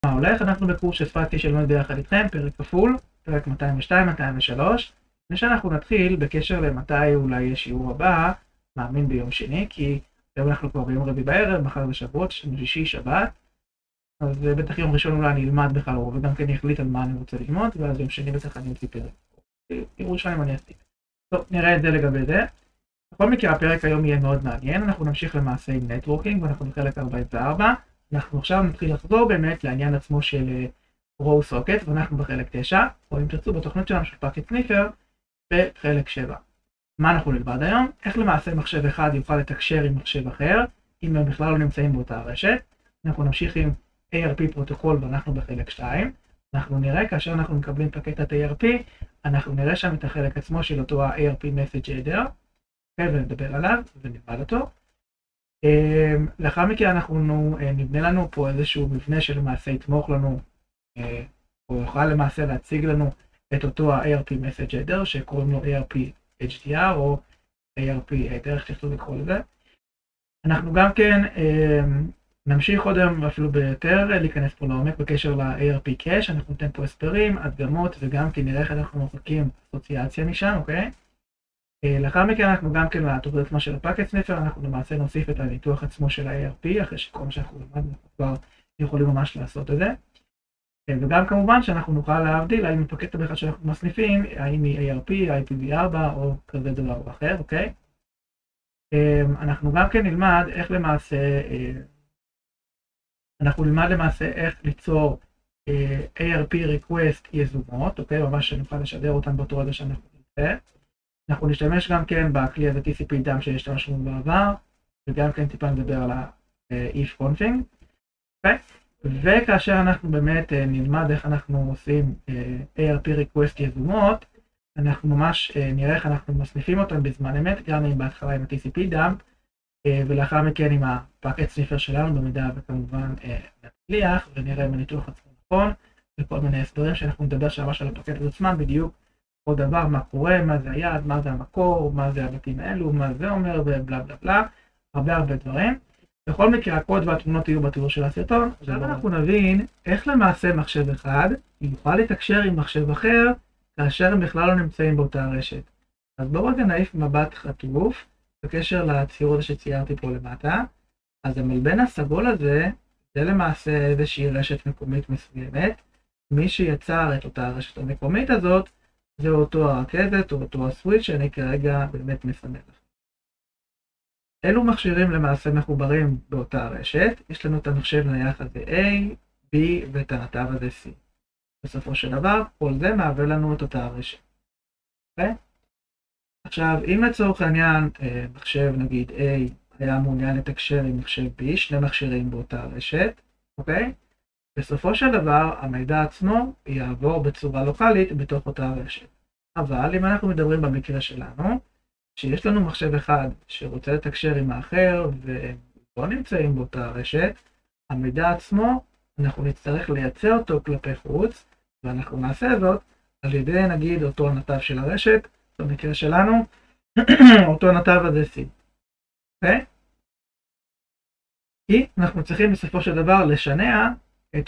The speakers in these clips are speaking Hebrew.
מה הולך? אנחנו בקורס שהספקתי שלמד ביחד איתכם, פרק כפול, פרק 202, 203. לפני שאנחנו נתחיל, בקשר למתי אולי יש שיעור הבא, מאמין ביום שני, כי היום אנחנו כבר ביום רביעי בערב, מחר בשבועות, שישי, שבת. אז בטח יום ראשון אולי אני אלמד בכלל, וגם כן יחליט על מה אני רוצה ללמוד, ואז יום שני בטח אני אוציא פרק. תראו שם אני אספיק. טוב, נראה את זה לגבי זה. בכל מקרה, הפרק היום יהיה מאוד מעניין. אנחנו נמשיך למעשה עם נטוורקינג, ואנחנו בחלק 44. אנחנו עכשיו נתחיל לחזור באמת לעניין עצמו של Grow Socket, ואנחנו בחלק 9, או אם תרצו בתוכנית שלנו של פאקט סניפר, בחלק 7. מה אנחנו נלמד היום? איך למעשה מחשב אחד יוכל לתקשר עם מחשב אחר, אם הם בכלל לא נמצאים באותה רשת. אנחנו נמשיך עם ARP פרוטוקול, ואנחנו בחלק 2. אנחנו נראה, כאשר אנחנו מקבלים פקטת ARP, אנחנו נראה שם את החלק עצמו של אותו ה-ARP Message Header, ונדבר עליו ונלמד אותו. לאחר מכן אנחנו נבנה לנו פה איזשהו מבנה שלמעשה יתמוך לנו, או יוכל למעשה להציג לנו את אותו ה-ARP Message Header שקוראים לו ARP HDR או ARP, דרך שתוכלו לקרוא לזה. אנחנו גם כן נמשיך עוד היום אפילו ביותר להיכנס פה לעומק בקשר ל-ARP Cache. אנחנו ניתן פה הסברים, הדגמות, וגם כן נראה איך אנחנו מוחקים אסוציאציה משם, אוקיי? לאחר מכן אנחנו גם כן לתוכנית עצמה של הפאקט סניפר, אנחנו למעשה נוסיף את הניתוח עצמו של ה-ARP, אחרי שכל מה שאנחנו למדנו כבר יכולים ממש לעשות את זה. וגם כמובן שאנחנו נוכל להבדיל האם הפקט בכלל שאנחנו מסניפים, האם היא ARP, IPv4 או כזה דבר או אחר, אוקיי? אנחנו גם כן נלמד איך למעשה, איך ליצור ARP request יזומות, אוקיי? ממש שנוכל לשדר אותן באותו רגע שאנחנו נמצא. אנחנו נשתמש גם כן בכלי הזה TCP DAM שהשתמשנו בעבר, וגם כן טיפה נדבר על ה-if config. וכאשר אנחנו באמת נלמד איך אנחנו עושים ARP request יזומות, אנחנו ממש נראה איך אנחנו מסניפים אותם בזמן אמת, גם אם בהתחלה עם ה-TCP DAM, ולאחר מכן עם הפאקט סניפר שלנו, במידה וכמובן נצליח, ונראה אם הניתוח עצמו נכון, וכל מיני הסברים שאנחנו נדבר ממש על הפאקט עצמם בדיוק. עוד דבר, מה קורה, מה זה היעד, מה זה המקור, מה זה הבתים האלו, מה זה אומר, ובלה בלה בלה, הרבה דברים. בכל מקרה, הקוד והתמונות יהיו בתיאור של הסרטון. עכשיו אנחנו נבין איך למעשה מחשב אחד יוכל לתקשר עם מחשב אחר, כאשר הם בכלל לא נמצאים באותה רשת. אז בואו רגע נעיף מבט חטוף, בקשר לציור הזה שציירתי פה למטה. אז המלבן הסגול הזה, זה למעשה איזושהי רשת מקומית מסוימת. מי שיצר את אותה הרשת המקומית הזאת, זה אותו הרכזת או אותו הסוויץ' שאני כרגע באמת מסמן לכם. אלו מכשירים למעשה מחוברים באותה רשת. יש לנו את המחשב נייח הזה A, B ואת הנתב הזה C. בסופו של דבר, כל זה מהווה לנו את אותה רשת. אוקיי? עכשיו, אם לצורך העניין מחשב נגיד A היה מעוניין לתקשר עם מחשב B, שני מכשירים באותה רשת, אוקיי? בסופו של דבר, המידע עצמו יעבור בצורה לוקלית בתוך אותה רשת. אבל אם אנחנו מדברים במקרה שלנו, שיש לנו מחשב אחד שרוצה לתקשר עם האחר ולא נמצאים באותה רשת, המידע עצמו, אנחנו נצטרך לייצא אותו כלפי חוץ, ואנחנו נעשה זאת על ידי נגיד אותו הנתב של הרשת, במקרה שלנו, אותו הנתב הזה C. אוקיי? כי אנחנו צריכים בסופו של דבר לשנע את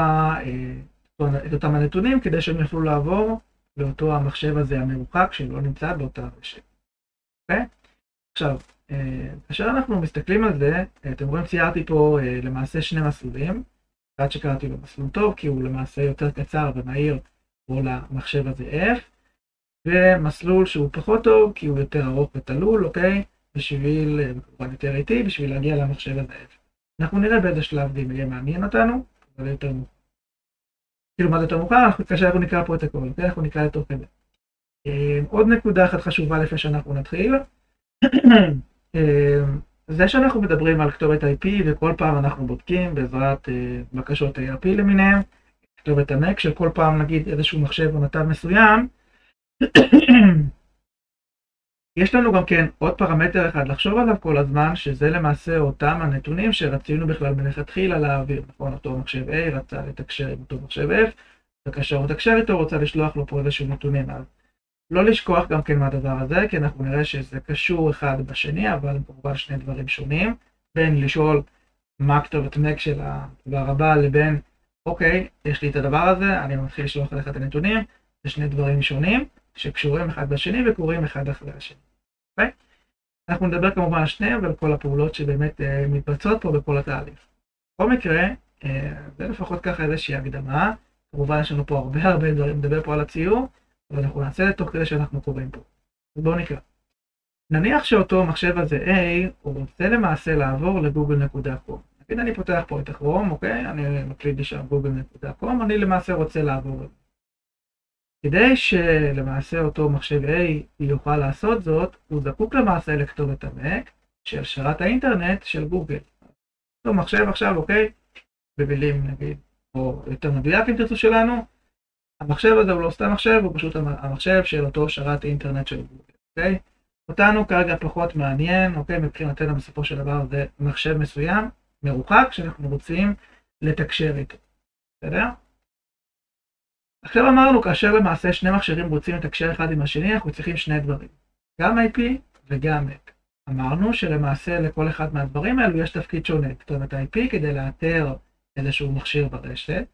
אותם הנתונים כדי שהם יוכלו לעבור לאותו המחשב הזה המרוחק שלא נמצא באותה רשת. אוקיי? עכשיו, כאשר אנחנו מסתכלים על זה, אתם רואים ציירתי פה למעשה שני מסלולים. אחד שקראתי לו מסלול טוב כי הוא למעשה יותר קצר ומהיר או למחשב הזה F, ומסלול שהוא פחות טוב כי הוא יותר ארוך ותלול, אוקיי? בשביל, כמובן יותר איטי, בשביל להגיע למחשב הזה F. אנחנו נראה באיזה שלב זה יהיה מעניין אותנו. זה יותר מאוחר. כאילו מה זה יותר מאוחר? כאשר אנחנו נקרא פה את הכל, אנחנו נקרא לתוך כזה. עוד נקודה אחת חשובה לפני שאנחנו נתחיל. זה שאנחנו מדברים על כתובת IP וכל פעם אנחנו בודקים בעזרת בקשות ARP למיניהם, כתובת המק של כל פעם נגיד איזשהו מחשב או נתב מסוים. יש לנו גם כן עוד פרמטר אחד לחשוב עליו כל הזמן, שזה למעשה אותם הנתונים שרצינו בכלל מלכתחילה להעביר. נכון, אותו מחשב A רצה לתקשר עם אותו מחשב F, וכאשר הוא מתקשר איתו רוצה לשלוח לו פה איזשהו נתונים. אז לא לשכוח גם כן מהדבר הזה, כי אנחנו נראה שזה קשור אחד בשני, אבל כמובן שני דברים שונים, בין לשאול מה כתובת מק של הדבר הבא, לבין אוקיי, יש לי את הדבר הזה, אני מתחיל לשלוח אליך את הנתונים, זה שני דברים שונים שקשורים אחד בשני וקורים אחד אחרי השני. אוקיי? אנחנו נדבר כמובן על שניהם ועל כל הפעולות שבאמת מתבצעות פה בכל התהליך. בכל מקרה, זה לפחות ככה איזושהי הקדמה, כמובן יש לנו פה הרבה דברים לדבר פה על הציור, אבל אנחנו נעשה את תוך כדי שאנחנו קוראים פה. אז בואו נקרא. נניח שאותו מחשב הזה A, הוא רוצה למעשה לעבור לגוגל.com. נגיד אני פותח פה את הכרום, אוקיי? אני מקליד לי שם google.com, אני למעשה רוצה לעבור. כדי שלמעשה אותו מחשב A יוכל לעשות זאת, הוא זקוק למעשה לכתובת המק של שרת האינטרנט של גוגל. אותו מחשב עכשיו, אוקיי? במילים נגיד, או יותר מדויק אם תרצו שלנו, המחשב הזה הוא לא סתם מחשב, הוא פשוט המחשב של אותו שרת האינטרנט של גוגל, אוקיי? אותנו כרגע פחות מעניין, אוקיי? מבחינתנו בסופו של דבר זה מחשב מסוים, מרוחק, שאנחנו רוצים לתקשר איתו, בסדר? עכשיו אמרנו, כאשר למעשה שני מכשירים רוצים לתקשר אחד עם השני, אנחנו צריכים שני דברים, גם IP וגם MAC. אמרנו שלמעשה לכל אחד מהדברים האלו יש תפקיד שונה, כתובת IP כדי לאתר איזשהו מכשיר ברשת,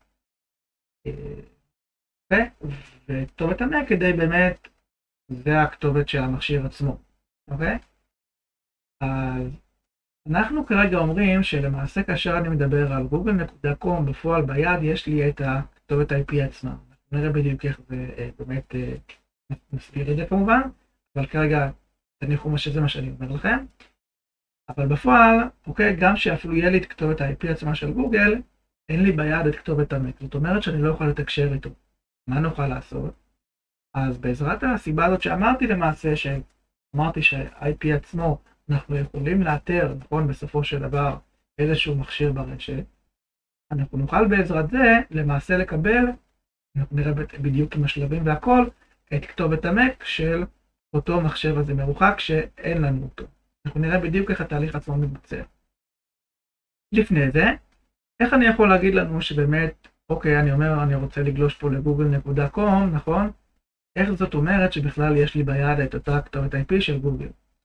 וכתובת המק כדי באמת, זה הכתובת של המכשיר עצמו, אוקיי? אז אנחנו כרגע אומרים שלמעשה כאשר אני מדבר על google.com בפועל ביד, יש לי את הכתובת IP עצמה. נראה בדיוק איך זה באמת מסביר את זה כמובן, אבל כרגע תניחו שזה מה שאני אומר לכם. אבל בפועל, אוקיי, גם שאפילו יהיה לי את כתובת ה-IP עצמה של גוגל, אין לי ביד את כתובת המק. זאת אומרת שאני לא יכול לתקשר איתו. מה נוכל לעשות? אז בעזרת הסיבה הזאת שאמרתי למעשה, שאמרתי שה-IP עצמו, אנחנו יכולים לאתר, נכון, בסופו של דבר, איזשהו מכשיר ברשת, אנחנו נוכל בעזרת זה למעשה לקבל, אנחנו נראה בדיוק עם השלבים והכל, את כתובת המק של אותו מחשב הזה מרוחק שאין לנו אותו. אנחנו נראה בדיוק איך התהליך עצמו מתבצע. לפני זה, איך אני יכול להגיד לנו שבאמת, אוקיי, אני אומר, אני רוצה לגלוש פה לגוגל.com, נכון? איך זאת אומרת שבכלל יש לי ביד את אותה כתובת IP של גוגל?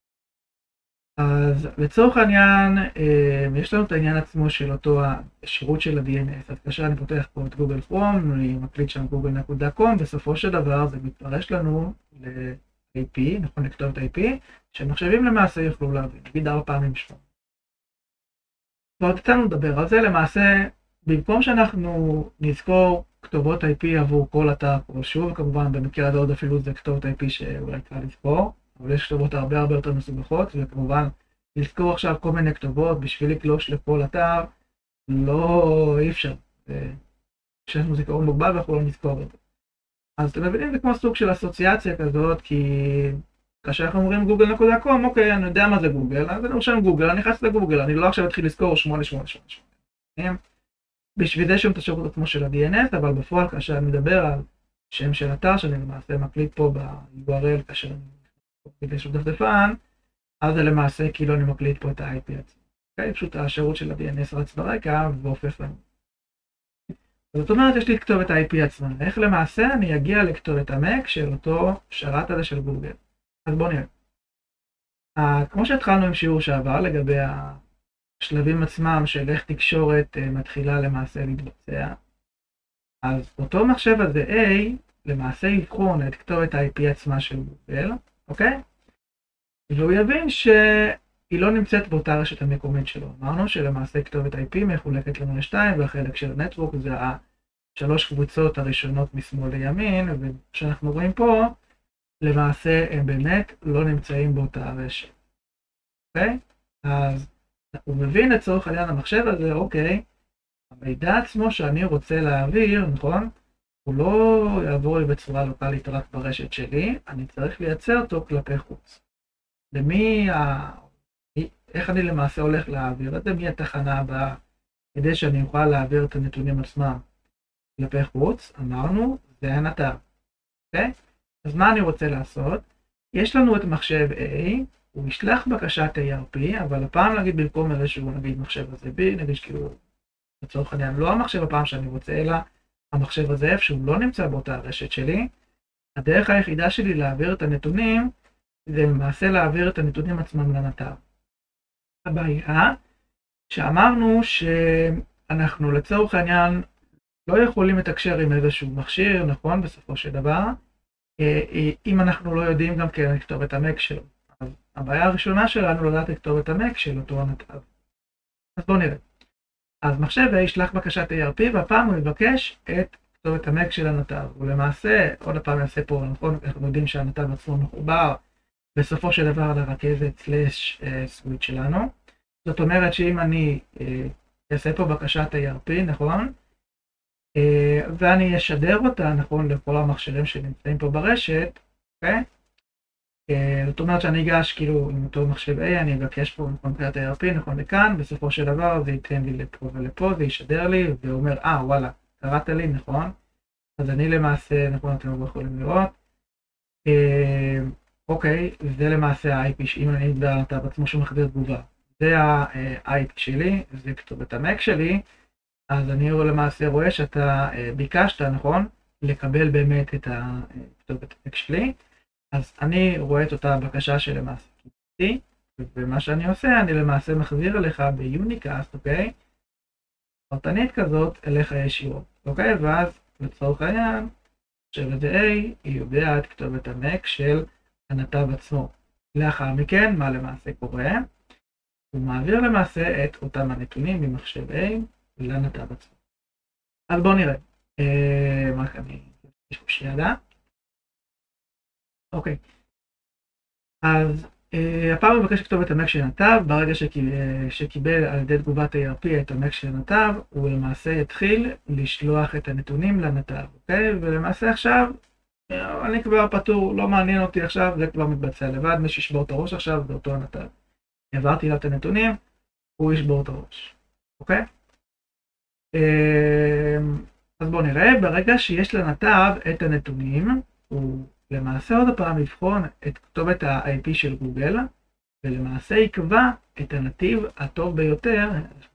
אז לצורך העניין, יש לנו את העניין עצמו של אותו השירות של ה-DNS. אז כאשר אני פותח פה את גוגל כרום, אני מקליט שם google.com, בסופו של דבר זה מתפרש לנו ל-IP, נכון, לכתובת IP, שמחשבים למעשה יוכלו להבין, נגיד 4 פעמים 8. ועוד איתנו לדבר על זה, למעשה, במקום שאנחנו נזכור כתובות IP עבור כל אתר כלשהו, וכמובן במקרה הזה עוד אפילו זה כתובת IP שאולי קל לזכור, אבל יש כתובות הרבה יותר מסובכות, וכמובן לזכור עכשיו כל מיני כתובות בשביל לגלוש לכל אתר, אי אפשר. יש לנו זיכרון מוגבל ואנחנו לא נזכור את זה. אז אתם מבינים, זה כמו סוג של אסוציאציה כזאת, כי כאשר אנחנו אומרים google.com, אוקיי, אני יודע מה זה גוגל, אז אני רושם גוגל, אני נכנס לגוגל, אני לא עכשיו אתחיל לזכור 8888. בשביל זה שם את השירות עצמו של ה-DNS, אבל בפועל כאשר אני מדבר על שם של אתר שאני למעשה מקליט פה ב-URL כאשר אני מקליט איזשהו דפדפן, אז זה למעשה כאילו אני מקליט פה את ה-IP עצמו. אוקיי? פשוט השירות של ה-DNS רץ ברקע והופך לנו. זאת אומרת, יש לי את כתובת ה-IP עצמה. איך למעשה אני אגיע לכתובת המק של אותו שרת הזה של גוגל. אז בואו נראה. כמו שהתחלנו עם שיעור שעבר לגבי השלבים עצמם של איך תקשורת מתחילה למעשה להתבצע, אז אותו מחשב הזה A למעשה יבחון את כתובת ה-IP עצמה של גוגל, אוקיי? והוא יבין שהיא לא נמצאת באותה רשת המקומית שלו. אמרנו שלמעשה כתובת IP מחולקת לנו לשתיים, והחלק של נטוורק זה השלוש קבוצות הראשונות משמאל לימין, ושאנחנו רואים פה, למעשה הם באמת לא נמצאים באותה רשת. אוקיי? אז הוא מבין לצורך העניין המחשב הזה, אוקיי, המידע עצמו שאני רוצה להעביר, נכון? הוא לא יעבור לי בצורה לוקלית רק ברשת שלי, אני צריך לייצר אותו כלפי חוץ. איך אני למעשה הולך להעביר את זה, מי התחנה הבאה, כדי שאני אוכל להעביר את הנתונים עצמם כלפי חוץ, אמרנו, זה הנתר. אוקיי? אז מה אני רוצה לעשות? יש לנו את מחשב A, הוא ישלח בקשת ARP, אבל הפעם נגיד במקום איזשהו נגיד מחשב הזה B, נגיד כאילו לצורך העניין לא המחשב הפעם שאני רוצה, אלא המחשב הזה F שהוא לא נמצא באותה הרשת שלי, הדרך היחידה שלי להעביר את הנתונים, זה למעשה להעביר את הנתונים עצמם לנתר. הבעיה שאמרנו שאנחנו לצורך העניין לא יכולים לתקשר עם איזשהו מכשיר, נכון, בסופו של דבר, אם אנחנו לא יודעים גם כן לכתוב את המק שלו. אז הבעיה הראשונה שלנו לדעת לכתוב את המק של אותו הנתב. אז בואו נראה. אז מחשב A ישלח בקשת ARP, והפעם הוא יבקש את כתובת המק של הנתב. ולמעשה, עוד הפעם נעשה פה, נכון, אנחנו יודעים שהנתב עצמו מחובר בסופו של דבר לרכזת סוויץ' שלנו. זאת אומרת שאם אני אעשה פה בקשת ARP, נכון? ואני אשדר אותה, נכון, לכל המכשירים שנמצאים פה ברשת, אוקיי? זאת אומרת שאני אגש כאילו עם אותו מחשב A, אני אבקש פה מבחינת ARP, נכון, לכאן, בסופו של דבר זה ייתן לי לפה ולפה, זה ישדר לי, ואומר, וואלה, קראת לי, נכון? אז אני למעשה, נכון, אתם לא יכולים לראות. אוקיי, זה למעשה ה-IP, שאם אני בנתב עצמו שמחזיר תגובה. זה ה-IP שלי, זה כתובת המק שלי, אז אני למעשה רואה שאתה ביקשת, נכון, לקבל באמת את הכתובת המק שלי, אז אני רואה את אותה בקשה שלמעשה קיבלתי, ומה שאני עושה, אני למעשה מחזיר אליך ביוניקאסט, אוקיי? פרטנית כזאת אליך ישירות, אוקיי? ואז לצורך העניין, מחשב A יודע את כתובת המק של הנתב עצמו. לאחר מכן, מה למעשה קורה? הוא מעביר למעשה את אותם הנתונים ממחשב A לנתב עצמו. אז בואו נראה. רק אני יש פה שידה. אוקיי. אז הפעם הוא מבקש לכתוב את המק של הנתב. ברגע שקיבל על ידי תגובת ARP את המק של הנתב, הוא למעשה יתחיל לשלוח את הנתונים לנתב. אוקיי? ולמעשה עכשיו, אני כבר פטור, לא מעניין אותי עכשיו, זה כבר מתבצע לבד. מי שישבור את הראש עכשיו זה אותו הנתב. העברתי לו את הנתונים, הוא ישבור את הראש. אוקיי? אז בואו נראה, ברגע שיש לנתב את הנתונים, הוא למעשה עוד הפעם יבחון את כתובת ה-IP של גוגל, ולמעשה יקבע את הנתיב הטוב ביותר,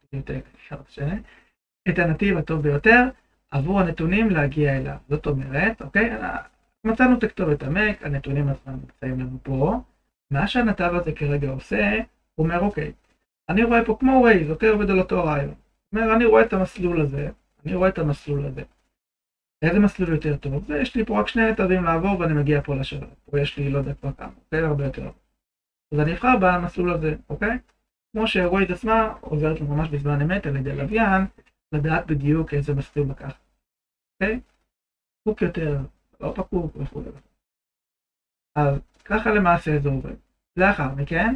את הנתיב הטוב ביותר עבור הנתונים להגיע אליו. זאת אומרת, אוקיי, מצאנו את כתובת המק, הנתונים עצמם נמצאים לנו פה, מה שהנתב הזה כרגע עושה, הוא אומר, אוקיי, אני רואה פה כמו Waze, אוקיי, עובד על אותו רעיון. הוא אומר, אני רואה את המסלול הזה, איזה מסלול יותר טוב? יש לי פה רק שני נתבים לעבור ואני מגיע פה לשלב. פה יש לי לא יודע כבר כמה, אוקיי? הרבה יותר. אז אני אבחר במסלול הזה, אוקיי? כמו שווייז עצמה עוזרת ממש בזמן אמת על ידי לוויין, לדעת בדיוק איזה מסלול לקחת. אוקיי? פוק יותר, לא פקוק וכו'. אז ככה למעשה זה עובד. לאחר מכן,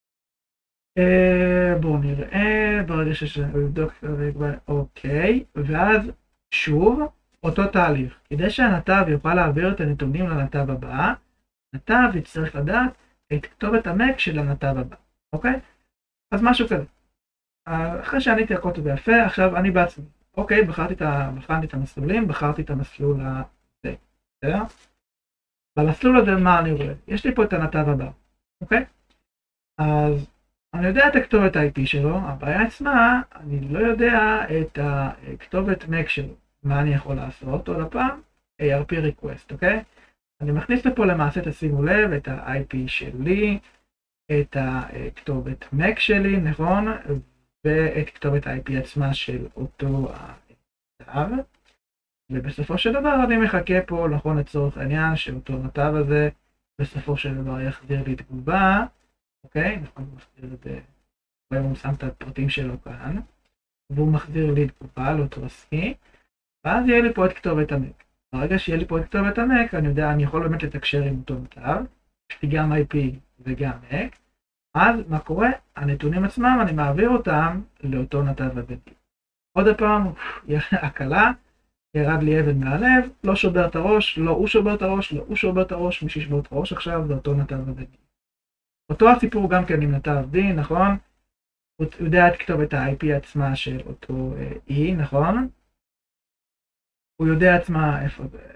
בואו נראה, ברגע שיש לנו לבדוק, אוקיי, ואז שוב, אותו תהליך. כדי שהנתב יוכל להעביר את הנתונים לנתב הבא, נתב יצטרך לדעת את כתובת המק של הנתב הבא, אוקיי? אז משהו כזה. אחרי שעניתי הכל טוב ויפה, עכשיו אני בעצמי. אוקיי, בחרתי את המסלולים, בחרתי את המסלול הזה. בסדר? במסלול הזה מה אני רואה? יש לי פה את הנתב הבא, אוקיי? אז אני יודע את הכתובת ה-IP שלו, הבעיה עצמה, אני לא יודע את הכתובת מק שלו. מה אני יכול לעשות? עוד הפעם, ARP request, אוקיי? אני מכניס לפה למעשה, תשימו לב, את ה-IP שלי, את הכתובת מק שלי, נכון? ואת כתובת ה-IP עצמה של אותו הנתב. ובסופו של דבר אני מחכה פה, נכון, לצורך העניין, שאותו נתב הזה, בסופו של דבר יחזיר לי תגובה, אוקיי? נכון, הוא מחזיר את זה, הוא שם את הפרטים שלו כאן, והוא מחזיר לי תגובה לאותו סקי. ואז יהיה לי פה את כתובת המק. ברגע שיהיה לי פה את כתובת המק, אני יודע, אני יכול באמת לתקשר עם אותו נתב, יש לי גם IP וגם מק, אז מה קורה? הנתונים עצמם, אני מעביר אותם לאותו נתב הזה. עוד הפעם, הקלה, ירד לי אבן מהלב, לא שובר את הראש, לא הוא שובר את הראש, לא הוא שובר את הראש, מי שישבור את הראש עכשיו זה אותו נתב הזה. אותו הסיפור גם כן עם נתב D, נכון? הוא יודע את כתובת ה-IP עצמה של אותו E, נכון? הוא יודע עצמה איפה זה,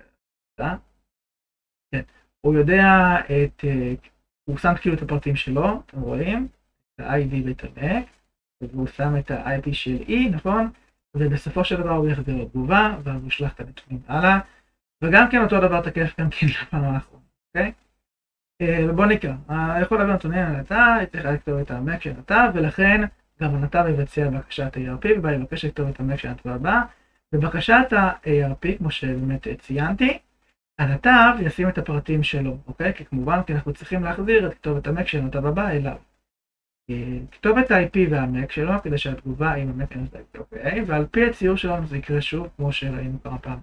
כן, הוא יודע הוא שם כאילו את הפרטים שלו, אתם רואים, את ה-ID ואת המק, והוא שם את ה-IP של E, נכון? ובסופו של דבר הוא יחזיר לו תגובה, ואז הוא ישלח את הנתונים הלאה, וגם כן אותו דבר תקף גם כן לפעם האחרונה, אוקיי? ובוא נקרא, יכול להביא נתונים על הנתב, צריך לכתוב את המק של הנתב, ולכן גם הנתב יבצע בקשת ARP, ובה יבקש לכתוב את המק של הנתב הבא, בבקשת ה-ARP, כמו שבאמת ציינתי, הנתב ישים את הפרטים שלו, אוקיי? כי כמובן, כי אנחנו צריכים להחזיר את כתובת המק של הנתב הבא אליו. כתובת ה-IP והמק שלו, כדי שהתגובה עם המק אוקיי? ועל פי הציור שלנו זה יקרה שוב, כמו שראינו כמה פעמים.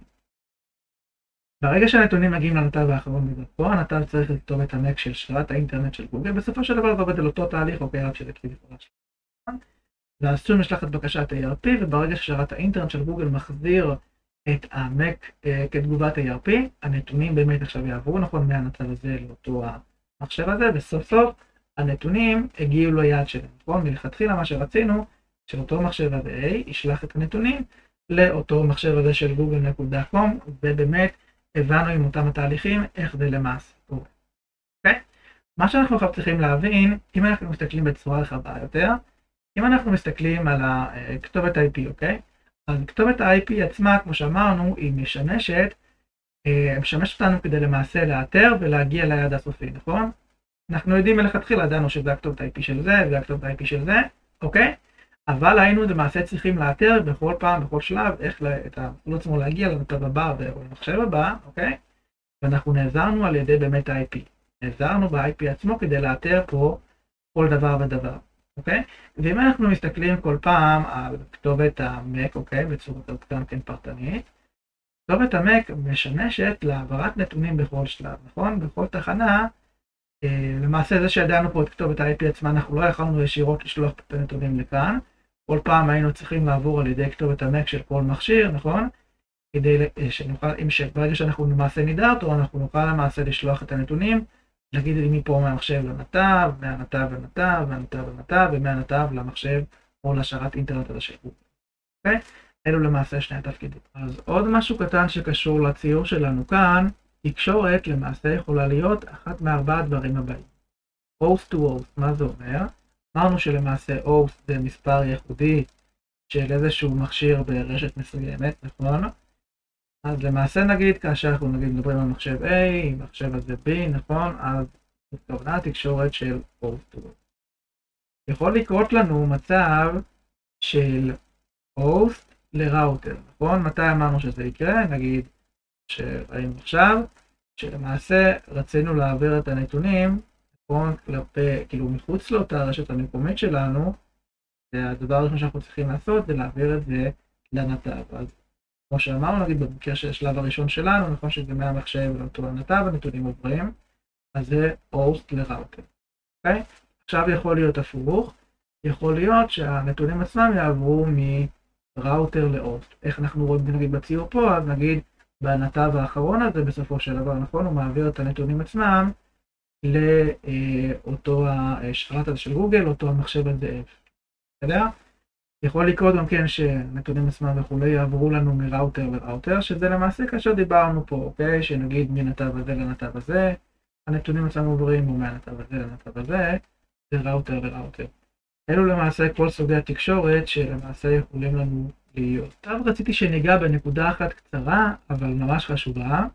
ברגע שהנתונים מגיעים לנתב האחרון מדרכו, הנתב צריך לכתוב את המק של שרת האינטרנט של גוגל, בסופו של דבר זה עובד על אותו תהליך, אוקיי, רק שזה כביכול שלנו. ואז שוב נשלח את בקשת ARP, וברגע ששרת האינטרנט של גוגל מחזיר את המק כתגובת ARP, הנתונים באמת עכשיו יעברו, נכון, מהנתב הזה לאותו המחשב הזה, וסוף סוף הנתונים הגיעו ליעד שלהם, נכון? מלכתחילה מה שרצינו, שאותו מחשב הזה A ישלח את הנתונים לאותו מחשב הזה של google.com, ובאמת הבנו עם אותם התהליכים איך זה למעשה קורה. אוקיי? מה שאנחנו עכשיו צריכים להבין, אם אנחנו מסתכלים בצורה רחבה יותר, אם אנחנו מסתכלים על כתובת IP, אוקיי? אז כתובת ה-IP עצמה, כמו שאמרנו, היא משמשת אותנו כדי למעשה לאתר ולהגיע ליעד הסופי, נכון? אנחנו יודעים מלכתחילה, ידענו שזה הכתובת ה-IP של זה, זה הכתובת ה-IP של זה, אוקיי? אבל היינו למעשה צריכים לאתר בכל פעם, בכל שלב, איך את המסלול עצמו להגיע לנתב הבא או למחשב הבא, אוקיי? ואנחנו נעזרנו על ידי באמת ה-IP. נעזרנו ב-IP עצמו כדי לאתר פה כל דבר ודבר, אוקיי? ואם אנחנו מסתכלים כל פעם על כתובת המק, אוקיי? בצורה גם כן פרטנית, כתובת המק משמשת להעברת נתונים בכל שלב, נכון? בכל תחנה, למעשה זה שידענו פה את כתובת ה-IP עצמה, אנחנו לא יכולנו ישירות לשלוח את הנתונים לכאן. כל פעם היינו צריכים לעבור על ידי כתובת המק של כל מכשיר, נכון? כדי שנוכל, ברגע שאנחנו למעשה נדע אותו, אנחנו נוכל למעשה לשלוח את הנתונים, נגיד מפה מהמחשב לנתב, מהנתב לנתב, מהנתב לנתב, ומהנתב למחשב או לשרת אינטרנט הזה של גוגל. אוקיי? אלו למעשה שני התפקידים. אז עוד משהו קטן שקשור לציור שלנו כאן, תקשורת למעשה יכולה להיות אחת מארבעה הדברים הבאים. host to host, מה זה אומר? אמרנו שלמעשה host זה מספר ייחודי של איזשהו מכשיר ברשת מסוימת, נכון? אז למעשה נגיד, כאשר אנחנו מדברים על מחשב A, עם מחשב הזה B, נכון? אז התכוונה תקשורת של host to host. יכול לקרות לנו מצב של host לראוטר, נכון? מתי אמרנו שזה יקרה? נגיד שראינו עכשיו, שלמעשה רצינו להעביר את הנתונים, נכון, כלפי, כאילו מחוץ לאותה הרשת המקומית שלנו, והדבר הראשון שאנחנו צריכים לעשות זה להעביר את זה לנתב. אז כמו שאמרנו, נגיד במקרה של השלב הראשון שלנו, נכון שזה מהמחשב לאותו הנתב, הנתונים עוברים, אז זה host לראוטר. אוקיי? עכשיו יכול להיות הפוך, יכול להיות שהנתונים עצמם יעברו מראוטר ל-host. איך אנחנו רואים נגיד בציור פה, אז נגיד בנתב האחרון הזה בסופו של דבר, נכון, הוא מעביר את הנתונים עצמם לאותו השרת הזה של גוגל, אותו המחשב הזה. אתה יודע? יכול לקרות גם כן שנתונים עצמם וכולי יעברו לנו מראוטר לראוטר, שזה למעשה כאשר דיברנו פה, אוקיי? שנגיד מנתב הזה לנתב הזה, הנתונים עצמם עוברים מהנתב הזה לנתב הזה, זה ראוטר לראוטר. אלו למעשה כל סוגי התקשורת שלמעשה יכולים לנו להיות. עכשיו רציתי שניגע בנקודה אחת קצרה, אבל ממש חשובה.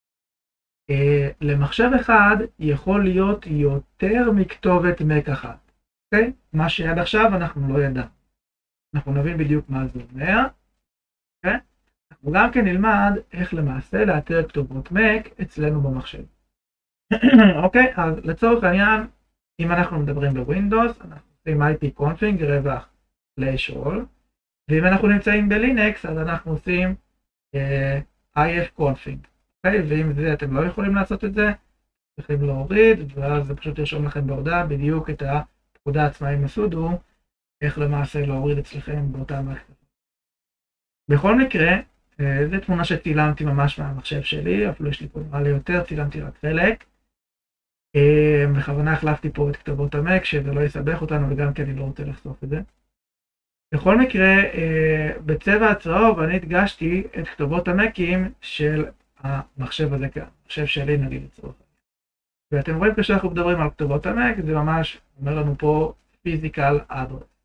למחשב אחד יכול להיות יותר מכתובת מק אחת. אוקיי? מה שעד עכשיו אנחנו לא ידענו. אנחנו נבין בדיוק מה זה אומר. אוקיי? אנחנו גם כן נלמד איך למעשה לאתר כתובות מק אצלנו במחשב. אוקיי? אז לצורך העניין, אם אנחנו מדברים בווינדוס, אנחנו עושים ipconfig רווח /all, ואם אנחנו נמצאים בלינקס, אז אנחנו עושים ifconfig. אוקיי? ואם זה אתם לא יכולים לעשות את זה, צריכים להוריד, ואז זה פשוט ירשום לכם בהודעה בדיוק את הפקודה עצמה עם הסודו, איך למעשה להוריד אצלכם באותה מערכת. בכל מקרה, זו תמונה שצילמתי ממש מהמחשב שלי, אפילו יש לי פה נראה לי יותר, צילמתי רק חלק. בכוונה החלפתי פה את כתובות המק, שזה לא יסבך אותנו, וגם כי אני לא רוצה לחשוף את זה. בכל מקרה, בצבע הצהוב אני הדגשתי את כתובות המקים של המחשב הזה כאן, המחשב שלי נגיד לצורך. ואתם רואים כשאנחנו מדברים על כתובות המק, זה ממש אומר לנו פה physical address.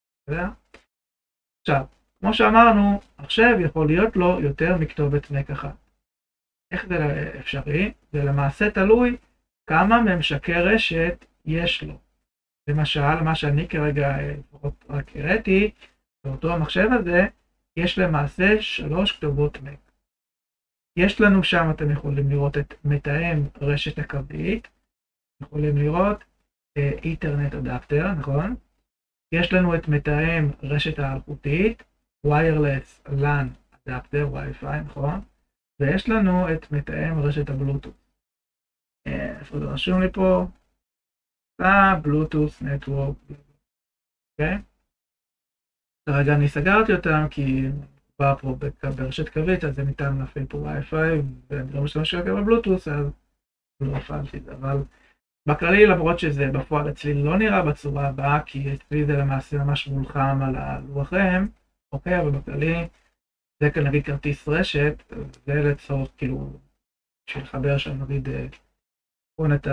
עכשיו, כמו שאמרנו, מחשב יכול להיות לו יותר מכתובת מק אחת. איך זה אפשרי? זה למעשה תלוי כמה ממשקי רשת יש לו. למשל, מה שאני כרגע רק הראיתי, באותו המחשב הזה, יש למעשה 3 כתובות MAC. יש לנו שם, אתם יכולים לראות את מתאם רשת הקווית, יכולים לראות איתרנט אדפטר, נכון? יש לנו את מתאם רשת האלחוטית, wireless LAN אדפטר, Wi-Fi, נכון? ויש לנו את מתאם רשת הבלוטות'. איפה זה רשום לי פה? בלוטות' נטוורק, אוקיי? כרגע אני סגרתי אותם כי בא פה ברשת קווית, אז זה ניתן להפעיל פה Wi-Fi, ואני לא משתמש כרגע בבלוטות', אז לא הפעלתי את זה, אבל בכללי, למרות שזה בפועל אצלי לא נראה בצורה הבאה, כי אצלי זה למעשה ממש מולחם על הלוחם, אוקיי, אבל בכללי, זה כאן נגיד כרטיס רשת, זה לצורך כאילו, בשביל לחבר שם נגיד, את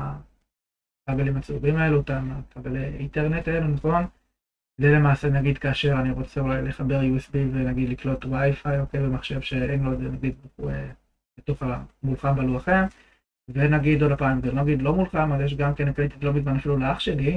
הכבלים הצהובים האלו, אותם הכבלי אינטרנט האלו, נכון? זה למעשה נגיד כאשר אני רוצה אולי לחבר USB ונגיד לקלוט Wi-Fi, אוקיי, במחשב שאין לו את זה נגיד בתוך המולחם בלוחם, ונגיד עוד הפעם, ונגיד לא מולחם, אז יש גם כן הקליטתי לא מזמן אפילו לאח שלי,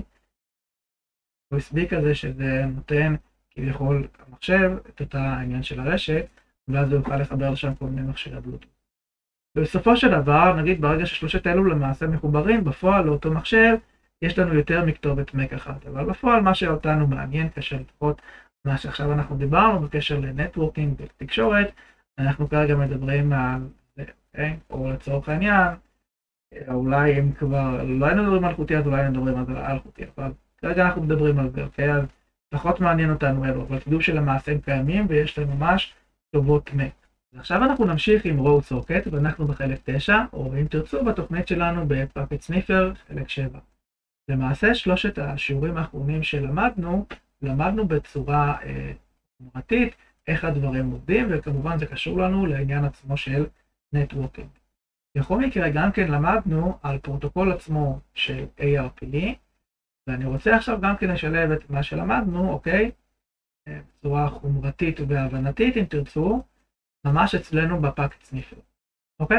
USB כזה שזה נותן כביכול המחשב את אותה העניין של הרשת, ואז הוא יוכל לחבר לשם כל מיני מכשירי בלוטות'. ובסופו של דבר, נגיד ברגע ששלושת אלו למעשה מחוברים, בפועל לאותו מחשב, יש לנו יותר מכתובת MAC אחת, אבל בפועל מה שאותנו מעניין, כאשר לפחות מה שעכשיו אנחנו דיברנו, בקשר לנטוורקינג ולתקשורת, אנחנו כרגע מדברים על זה, אוקיי? או לצורך העניין, אולי אם כבר לא היינו מדברים על אלחוטי, אז אולי היינו מדברים על אלחוטי, אבל כרגע אנחנו מדברים על זה, אוקיי? אז פחות מעניין אותנו אלו, אבל תדעו שלמעשה הם קיימים ויש להם ממש כתובות MAC. עכשיו אנחנו נמשיך עם Road Socket, ואנחנו בחלק 9, או אם תרצו בתוכנית שלנו בפאקט סניפר, חלק 7. למעשה שלושת השיעורים האחרונים שלמדנו, למדנו בצורה חומרתית איך הדברים עובדים, וכמובן זה קשור לנו לעניין עצמו של נטוורקינג. בכל מקרה גם כן למדנו על פרוטוקול עצמו של ARP, ואני רוצה עכשיו גם כן לשלב את מה שלמדנו, אוקיי? בצורה חומרתית והבנתית אם תרצו, ממש אצלנו בפאקט סניפר, אוקיי?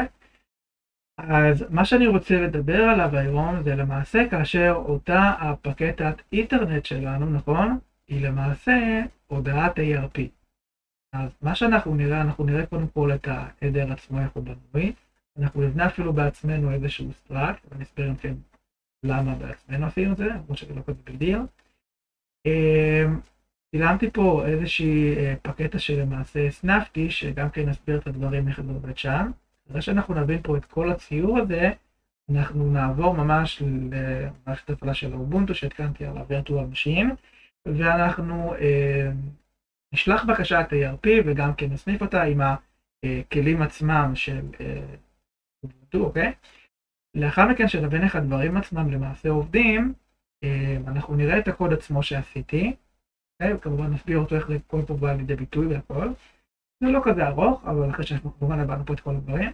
אז מה שאני רוצה לדבר עליו היום זה למעשה כאשר אותה הפקטת אינטרנט שלנו, נכון? היא למעשה הודעת ARP. אז מה שאנחנו נראה, אנחנו נראה קודם כל את ההדר עצמו איך הוא בנוי. אנחנו נבנה אפילו בעצמנו איזשהו סטרקט, ואני אסביר לכם למה בעצמנו עשינו את זה, למרות שזה לא כזה בגדיר. צילמתי פה איזושהי פקטה שלמעשה סנפתי, שגם כן נסביר את הדברים איך זה עובד שם. אחרי שאנחנו נבין פה את כל הציור הזה, אנחנו נעבור ממש למערכת הפעלה של אובונטו שהתקנתי על ה-Virtual Machine, ואנחנו נשלח בקשת ARP וגם כן נסניף אותה עם הכלים עצמם של אובונטו, אוקיי? לאחר מכן שנבין איך הדברים עצמם למעשה עובדים, אנחנו נראה את הקוד עצמו שעשיתי, וכמובן נסביר אותו איך זה כל פה בא לידי ביטוי והכל. זה לא כזה ארוך, אבל אחרי שאנחנו כמובן הבנו פה את כל הדברים.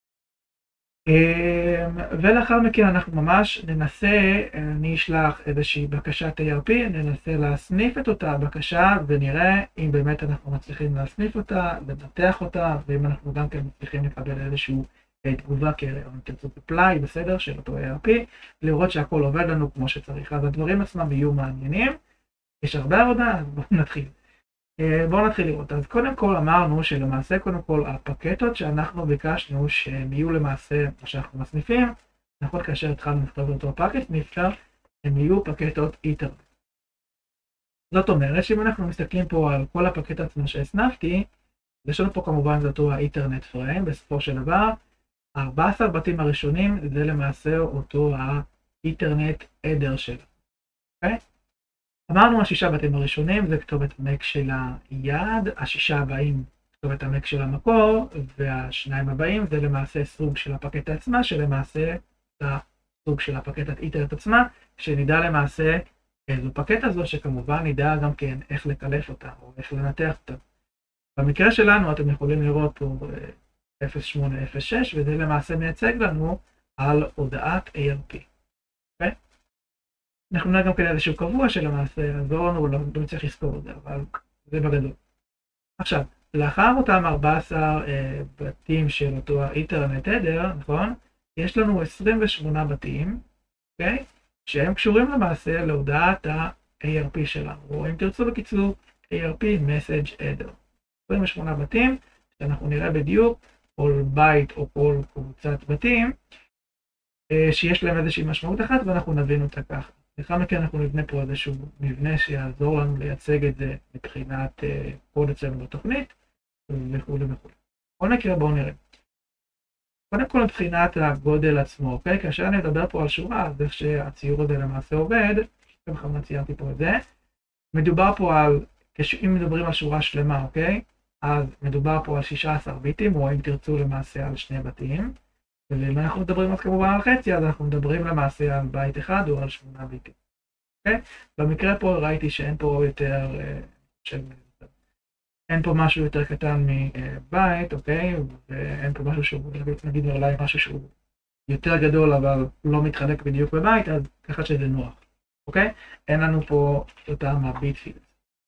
ולאחר מכן אנחנו ממש ננסה, אני אשלח איזושהי בקשת ARP, ננסה להסניף את אותה הבקשה ונראה אם באמת אנחנו מצליחים להסניף אותה, לנתח אותה, ואם אנחנו גם כן מצליחים לקבל איזושהי תגובה כ-reply בסדר של אותו ARP, לראות שהכל עובד לנו כמו שצריך. אז הדברים עצמם יהיו מעניינים. יש הרבה עבודה, אז בואו נתחיל. בואו נתחיל לראות. אז קודם כל אמרנו שלמעשה קודם כל הפקטות שאנחנו ביקשנו שהם יהיו למעשה מה שאנחנו מסניפים, נכון כאשר התחלנו לכתוב אותו פקט סניפר, הם יהיו פקטות אינטרנט. זאת אומרת שאם אנחנו מסתכלים פה על כל הפקט עצמו שהסנפתי, יש לנו פה כמובן זה אותו האינטרנט פריים, בסופו של דבר, 14 בתים הראשונים זה למעשה אותו האינטרנט אדר שלו. אוקיי? אמרנו השישה בתים הראשונים זה כתובת MAC של היעד, השישה הבאים כתובת המק של המקור, והשניים הבאים זה למעשה סוג של הפקטה עצמה, שלמעשה זה סוג של הפקטת אינטרנט עצמה, שנדע למעשה איזו פקטה זו, שכמובן נדע גם כן איך לקלף אותה, או איך לנתח אותה. במקרה שלנו אתם יכולים לראות פה 0806, וזה למעשה מייצג לנו על הודעת ARP. Okay? אנחנו נראה גם כן איזשהו קבוע שלמעשה יעזור לנו, לא צריך לזכור את זה, אבל זה בגדול. עכשיו, לאחר אותם 14 בתים של אותו האינטרנט אדר, נכון? יש לנו 28 בתים, אוקיי? שהם קשורים למעשה להודעת ה-ARP שלנו, או אם תרצו בקיצור, ARP Message Header. 28 בתים, שאנחנו נראה בדיוק כל בית או כל קבוצת בתים, שיש להם איזושהי משמעות אחת, ואנחנו נבין אותה ככה. לאחר מכן אנחנו נבנה פה איזשהו מבנה שיעזור לנו לייצג את זה מבחינת קוד אצלנו בתוכנית, וכו' וכו'. בכל מקרה בואו נראה. קודם כל מבחינת הגודל עצמו, אוקיי? כאשר אני מדבר פה על שורה, אז איך שהציור הזה למעשה עובד, בכוונה ציירתי פה את זה, מדובר פה על, אם מדברים על שורה שלמה, אוקיי? אז מדובר פה על 16 ביטים, או אם תרצו למעשה על 2 בתים. ואם אנחנו מדברים אז כמובן על חצי, אז אנחנו מדברים למעשה על בית אחד או על 8 ביטים. אוקיי? במקרה פה ראיתי שאין פה יותר, אין פה משהו יותר קטן מבית, אוקיי? ואין פה משהו שהוא, נגיד אולי משהו שהוא יותר גדול, אבל לא מתחלק בדיוק בבית, אז ככה שזה נוח. אוקיי? אין לנו פה אותם הביט פילד.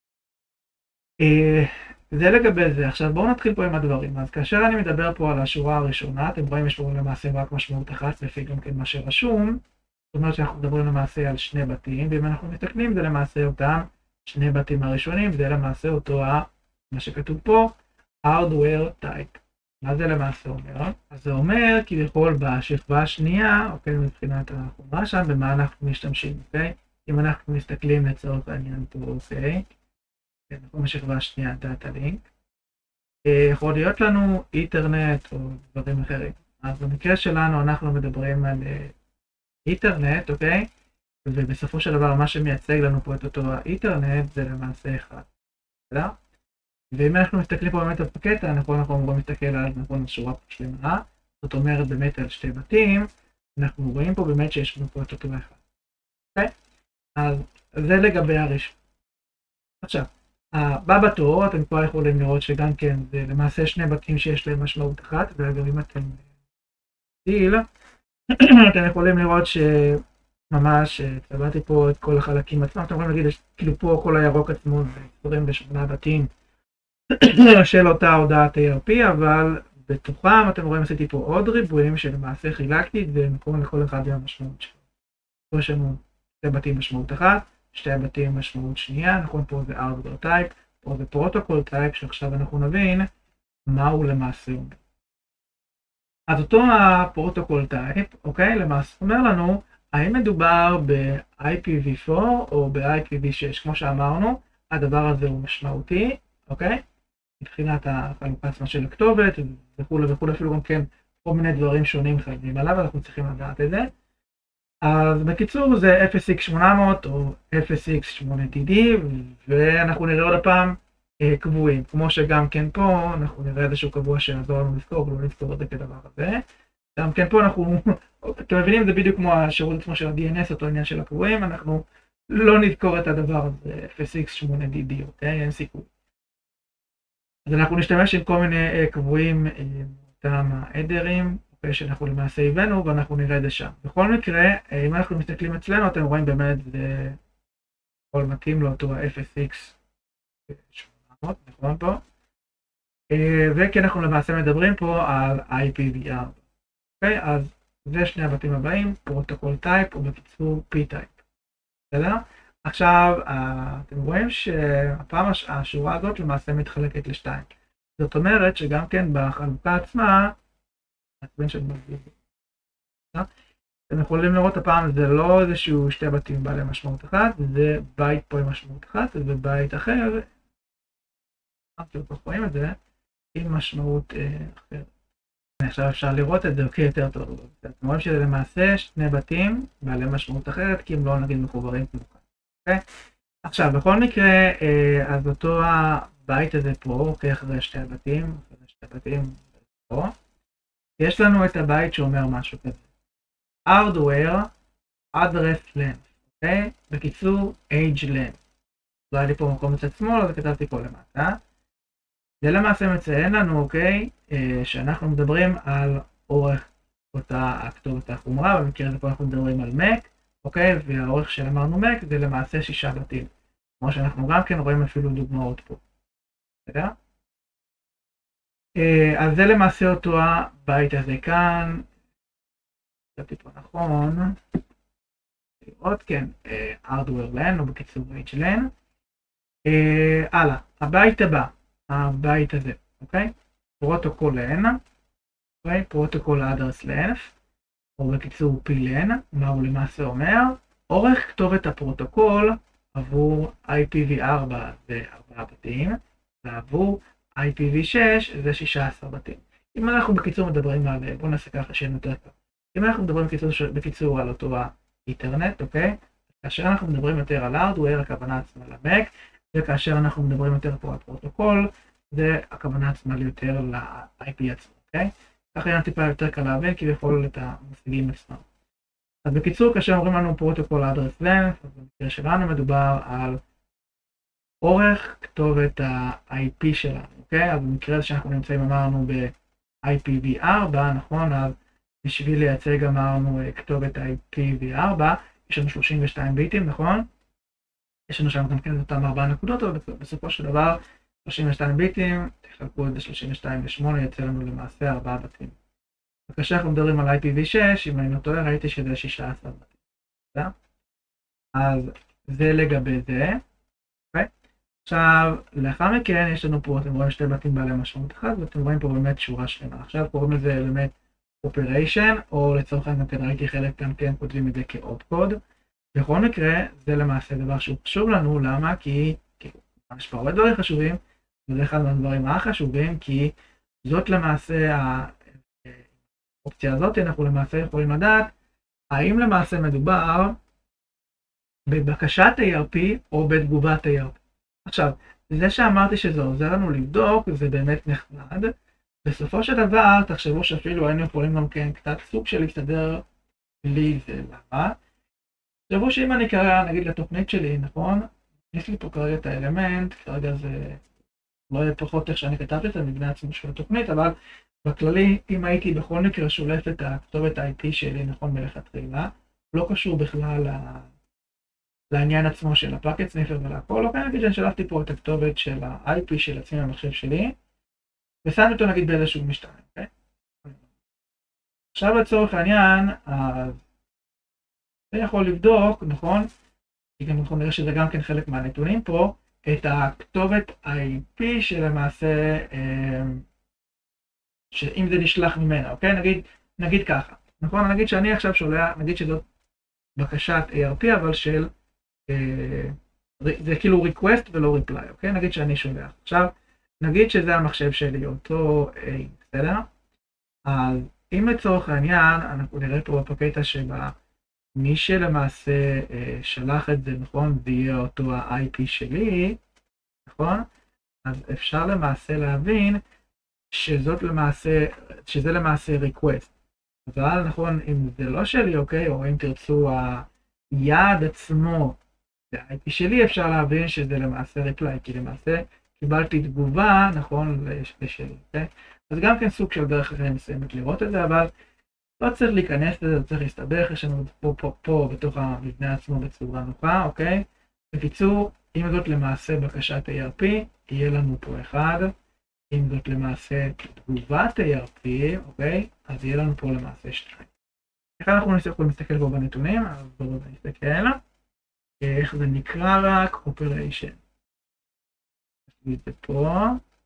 זה לגבי זה. עכשיו בואו נתחיל פה עם הדברים. אז כאשר אני מדבר פה על השורה הראשונה, אתם רואים יש פה למעשה רק משמעות אחת, לפי גם כן מה שרשום. זאת אומרת שאנחנו מדברים למעשה על 2 בתים, ואם אנחנו מתקנים זה למעשה אותם 2 בתים הראשונים, זה למעשה אותו מה שכתוב פה, hardware type. מה זה למעשה אומר? אז זה אומר כביכול בשכבה השנייה, אוקיי, מבחינת החומרה שם, במה אנחנו משתמשים, אוקיי? אם אנחנו מסתכלים לצורך העניין פה, אוקיי? אנחנו בשכבה השנייה דאטה לינק. יכול להיות לנו איתרנט או דברים אחרים. אז במקרה שלנו אנחנו מדברים על איתרנט, אוקיי? ובסופו של דבר מה שמייצג לנו פה את אותו האיתרנט זה למעשה אחד. בסדר? ואם אנחנו מסתכלים פה באמת על פקטה, אנחנו אמורים להסתכל על שורה שלמה, זאת אומרת באמת על 2 בתים, אנחנו רואים פה באמת שיש לנו פה את אותו אחד. אוקיי? אז זה לגבי הראשון. עכשיו, הבא בתור, אתם כבר יכולים לראות שגם כן זה למעשה 2 בתים שיש להם משמעות אחת, ואגב אם אתם דיל, אתם יכולים לראות שממש צבעתי פה את כל החלקים עצמם, אתם יכולים להגיד, כאילו פה כל הירוק עצמו זה 28 בתים של אותה הודעת ARP, אבל בתוכם אתם רואים עשיתי פה עוד ריבועים שלמעשה חילקתי את זה במקום לכל אחד מהמשמעות שלו. פה יש לנו 2 בתים משמעות אחת, 2 בתים משמעות שנייה, נכון פה זה hardware type, פה זה protocol type, שעכשיו אנחנו נבין מה הוא למעשה אומר. אז אותו הפרוטוקול טייפ, אוקיי, למעשה אומר לנו, האם מדובר ב-IPv4 או ב-IPv6, כמו שאמרנו, הדבר הזה הוא משמעותי, אוקיי? מבחינת החלוקה עצמה של הכתובת וכו' וכו', אפילו גם כן כל מיני דברים שונים חייבים עליו, אנחנו צריכים לדעת את זה. אז בקיצור זה 0x800 או 0x8TD, ואנחנו נראה עוד הפעם קבועים, כמו שגם כן פה אנחנו נראה איזשהו קבוע שיעזור לנו לזכור ולא נזכור את זה כדבר הזה. גם כן פה אנחנו, אתם מבינים, זה בדיוק כמו השירות עצמו של ה-DNS, אותו עניין של הקבועים, אנחנו לא נזכור את הדבר הזה 0x8DD, אוקיי? אין סיכוי. אז אנחנו נשתמש עם כל מיני קבועים אותם העדרים, שאנחנו למעשה הבאנו, ואנחנו נראה את זה שם. בכל מקרה, אם אנחנו מסתכלים אצלנו, אתם רואים באמת זה כל מתאים לאותו ה-0x800, נכון פה? וכי אנחנו למעשה מדברים פה על IPv4. אוקיי? אז זה 2 הבתים הבאים, פרוטוקול טייפ, או בקיצור P-טייפ. בסדר? עכשיו, אתם רואים שהפעם השורה הזאת למעשה מתחלקת לשתיים. זאת אומרת שגם כן בחלוקה עצמה, אתם יכולים לראות הפעם זה לא איזשהו 2 בתים בעלי משמעות אחת, זה בית פה עם משמעות אחת, ובית אחר, אתם רואים את זה, עם משמעות אחרת. עכשיו אפשר לראות את זה יותר טוב. אתם רואים שזה למעשה 2 בתים בעלי משמעות אחרת, כי הם לא נגיד מחוברים כמו כאן. אוקיי? עכשיו, בכל מקרה, אז אותו הבית הזה פה, אוקיי, אחרי 2 בתים, פה, יש לנו את הבית שאומר משהו כזה. hardware address length, אוקיי? בקיצור, age length. לא היה לי פה מקום מצד שמאל, אז כתבתי פה למטה. זה למעשה מציין לנו, אוקיי, שאנחנו מדברים על אורך אותה הכתובת החומרה, במקרה הזה פה אנחנו מדברים על Mac, אוקיי, והאורך שאמרנו Mac זה למעשה 6 בתים. כמו שאנחנו גם כן רואים אפילו דוגמאות פה. בסדר? אז זה למעשה אותו הבית הזה כאן. כתבתי פה נכון. עוד כן, hardware LAN, או בקיצור H LAN. הלאה, הבית הבא. הבית הזה, אוקיי? פרוטוקול LAN, אוקיי? פרוטוקול address length, או בקיצור PLAN, מה הוא למעשה אומר? אורך כתובת הפרוטוקול עבור IPv4 זה 4 בתים, ועבור IPv6 זה 16 בתים. אם אנחנו בקיצור מדברים על, בואו נעשה ככה שיהיה יותר קל. אם אנחנו מדברים בקיצור על אותו האינטרנט, אוקיי? כאשר אנחנו מדברים יותר על hardware, הכוונה עצמה למק, וכאשר אנחנו מדברים יותר פה על פרוטוקול, זה הכוונה עצמה יותר ל-IP עצמו, אוקיי? ככה יהיה טיפה יותר קל להבין כביכול את המושגים עצמם. אז בקיצור, כאשר אומרים לנו פרוטוקול address length, אז במקרה שלנו מדובר על אורך כתובת ה-IP שלנו, אוקיי? אז במקרה הזה שאנחנו נמצאים אמרנו ב-IPv4, נכון? אז בשביל לייצג אמרנו כתובת IPv4, יש לנו 32 ביטים, נכון? יש לנו שם גם כן אותם 4 נקודות, אבל בסופו של דבר 32 ביטים, תחלקו את זה 32 ל-8, יוצא לנו למעשה 4 בתים. וכאשר אנחנו מדברים על IPv6, אם אני לא טועה, ראיתי שזה 16 בתים. אז זה לגבי זה. עכשיו, לאחר מכן יש לנו פה, אתם רואים 2 בתים בעלי משמעות אחת, ואתם רואים פה באמת שורה שלמה. עכשיו קוראים לזה אלמנט אופריישן, או לצורך העניין כאן ראיתי חלק כאן כן כותבים את זה כאופקוד. בכל מקרה, זה למעשה דבר שהוא חשוב לנו, למה? כי יש פה הרבה דברים חשובים, וזה אחד מהדברים החשובים, כי זאת למעשה, האופציה הזאת, אנחנו למעשה יכולים לדעת, האם למעשה מדובר בבקשת ARP או בתגובת ARP. עכשיו, זה שאמרתי שזה עוזר לנו לבדוק, זה באמת נחמד. בסופו של דבר, תחשבו שאפילו היינו יכולים גם כן קצת סוג של להסתדר בלי זה, למה? תחשבו שאם אני קרא, נגיד, לתוכנית שלי, נכון? יש לי פה כרגע את האלמנט, כרגע זה לא יהיה פחות איך שאני כתבתי את המבנה עצמו של התוכנית, אבל בכללי, אם הייתי בכל מקרה שולף את הכתובת ה-IP שלי, נכון, מלכתחילה, לא קשור בכלל לעניין עצמו של הפאקט סניפר ולהכל, אוקיי, נגיד שאני שלפתי פה את הכתובת של ה-IP של עצמי במחשב שלי, ושמתי אותו נגיד באיזשהו משתנה, אוקיי? עכשיו לצורך העניין, אז זה יכול לבדוק, נכון? כי גם אנחנו נראה שזה גם כן חלק מהנתונים פה, את הכתובת IP שלמעשה, שאם זה נשלח ממנה, אוקיי? נגיד ככה, נכון? נגיד שאני עכשיו שולח, נגיד שזאת בקשת ARP, אבל של, זה כאילו request ולא reply, אוקיי? נגיד שאני שולח. עכשיו, נגיד שזה המחשב שלי, אותו A, בסדר? אז אם לצורך העניין, אנחנו נראה פה בקטע שבה מי שלמעשה שלח את זה, נכון? זה יהיה אותו ה-IP שלי, נכון? אז אפשר למעשה להבין שזה למעשה request. אבל נכון, אם זה לא שלי, אוקיי? או אם תרצו היעד עצמו, זה ה-IP שלי, אפשר להבין שזה למעשה reply, כי למעשה קיבלתי תגובה, נכון, לשלי, אוקיי? אז גם כן סוג של דרך אחרי מסוימת לראות את זה, אבל לא צריך להיכנס לזה, לא צריך להסתבך, יש לנו פה בתוך המבנה עצמו בצורה נוחה, אוקיי? בקיצור, אם זאת למעשה בקשת ARP, יהיה לנו פה 1, אם זאת למעשה תגובת ARP, אוקיי? אז יהיה לנו פה למעשה 2. איך אנחנו נסתכל פה בנתונים? אז בואו נסתכל. איך זה נקרא רק? Operation. נגיד זה פה.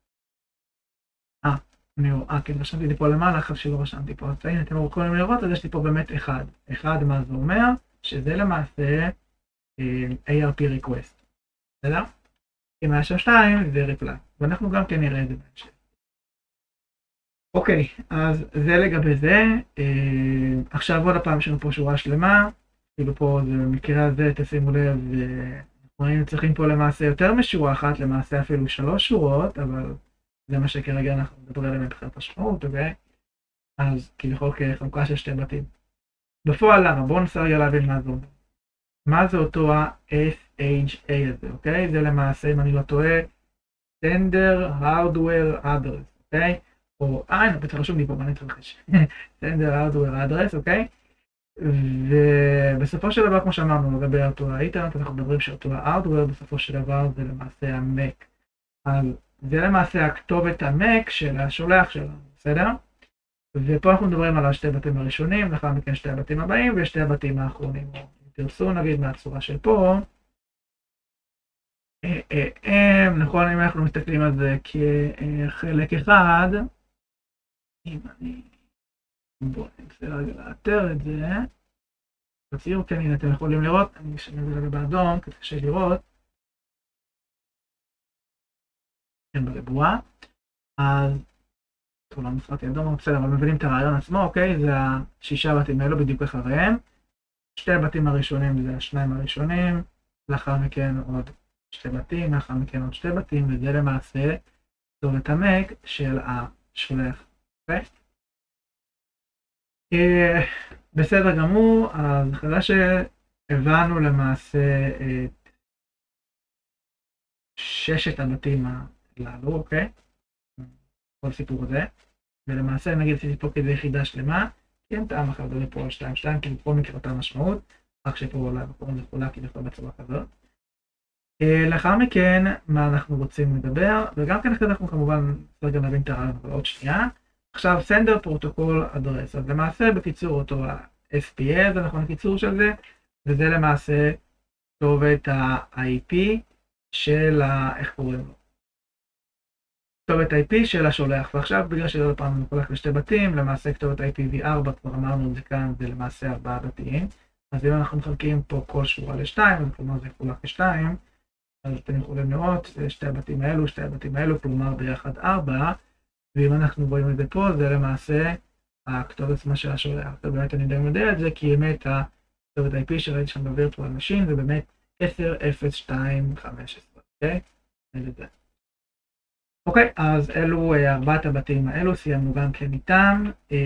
כן, רשמתי לי פה למעלה, אחרי שלא רשמתי פה. אז הנה, אתם יכולים לראות, אז יש לי פה באמת 1. 1, מה זה אומר? שזה למעשה ARP request. בסדר? אם היה שם 2, זה reply. ואנחנו גם כן נראה את זה בהמשך. אוקיי, אז זה לגבי זה. עכשיו עוד הפעם יש לנו פה שורה שלמה. כאילו פה, במקרה הזה, תשימו לב, אנחנו היינו צריכים פה למעשה יותר משורה אחת, למעשה אפילו 3 שורות, אבל זה מה שכרגע אנחנו מדברים עליהם מבחינת משמעות, אוקיי? אז כביכול כחלוקה של 2 בתים. בפועל למה? בואו ננסה רגע להבין מה זה אומר. מה זה אותו ה-SHA הזה, אוקיי? זה למעשה, אם אני לא טועה, Sender Hardware Address, אוקיי? או, הנה, בטח רשום לי פה, מה נתרחש? Sender Hardware Address, אוקיי? ובסופו של דבר, כמו שאמרנו, לגבי אותו האינטרנט, אנחנו מדברים שאותו ה-Hardware, בסופו של דבר, זה למעשה ה-Mac. אז זה למעשה הכתובת ה-Mac של השולח שלנו, בסדר? ופה אנחנו מדברים על 2 בתים הראשונים, לאחר מכן 2 הבתים הבאים ו2 הבתים האחרונים. תרצו נגיד מהצורה של פה, נכון, אם אנחנו מסתכלים על זה כחלק אחד, אם אני... בואו ננסה רגע לאתר את זה. בציור, כן, הנה אתם יכולים לראות, אני אשנה את זה רגע באדום, כדי קשה לראות. כן, בריבוע. אז, טוב, לא נצחקתי אדום, בסדר, אבל מבינים את הרעיון עצמו, אוקיי? זה השישה בתים האלו בדיוק אחריהם. שתי הבתים הראשונים זה השניים הראשונים, לאחר מכן עוד שתי בתים, לאחר מכן עוד שתי בתים, וזה למעשה כתובת המק של השולח. אוקיי? בסדר גמור, אז אחרי שהבנו למעשה את ששת הבתים הללו, אוקיי? כל סיפור הזה, ולמעשה נגיד עשיתי פה כדי יחידה שלמה, כן, טעם אחר זה פה על 2-2, כי בכל מקרה אותה משמעות, רק שפה אולי בכל זה חולה כביכול בצורה כזאת. לאחר מכן, מה אנחנו רוצים לדבר, וגם כן אחרי אנחנו כמובן רגע נבין את הרעיון, אבל עוד שנייה. עכשיו, sender protocol address, אז למעשה בקיצור אותו ה-SPA, זה נכון הקיצור של זה, וזה למעשה כתובת ה-IP של איך קוראים לו? כתובת IP של השולח, ועכשיו בגלל שזה עוד פעם מחולק לשתי בתים, למעשה כתובת IPv4, כבר אמרנו את זה כאן, זה למעשה 4 בתים, אז אם אנחנו מחלקים פה כל שורה ל-2, כלומר זה יחולק ל-2, אז אתם יכולים לראות, שתי הבתים האלו, כלומר ביחד 4, ואם אנחנו רואים את זה פה, זה למעשה הכתובת עצמה של השולח. ובאמת אני די יודע את זה, כי באמת הכתובת IP שראיתי שם בווירטואל משין, זה באמת 10.02.15, אוקיי? אוקיי, אז אלו ארבעת הבתים האלו, סיימנו גם כן איתם.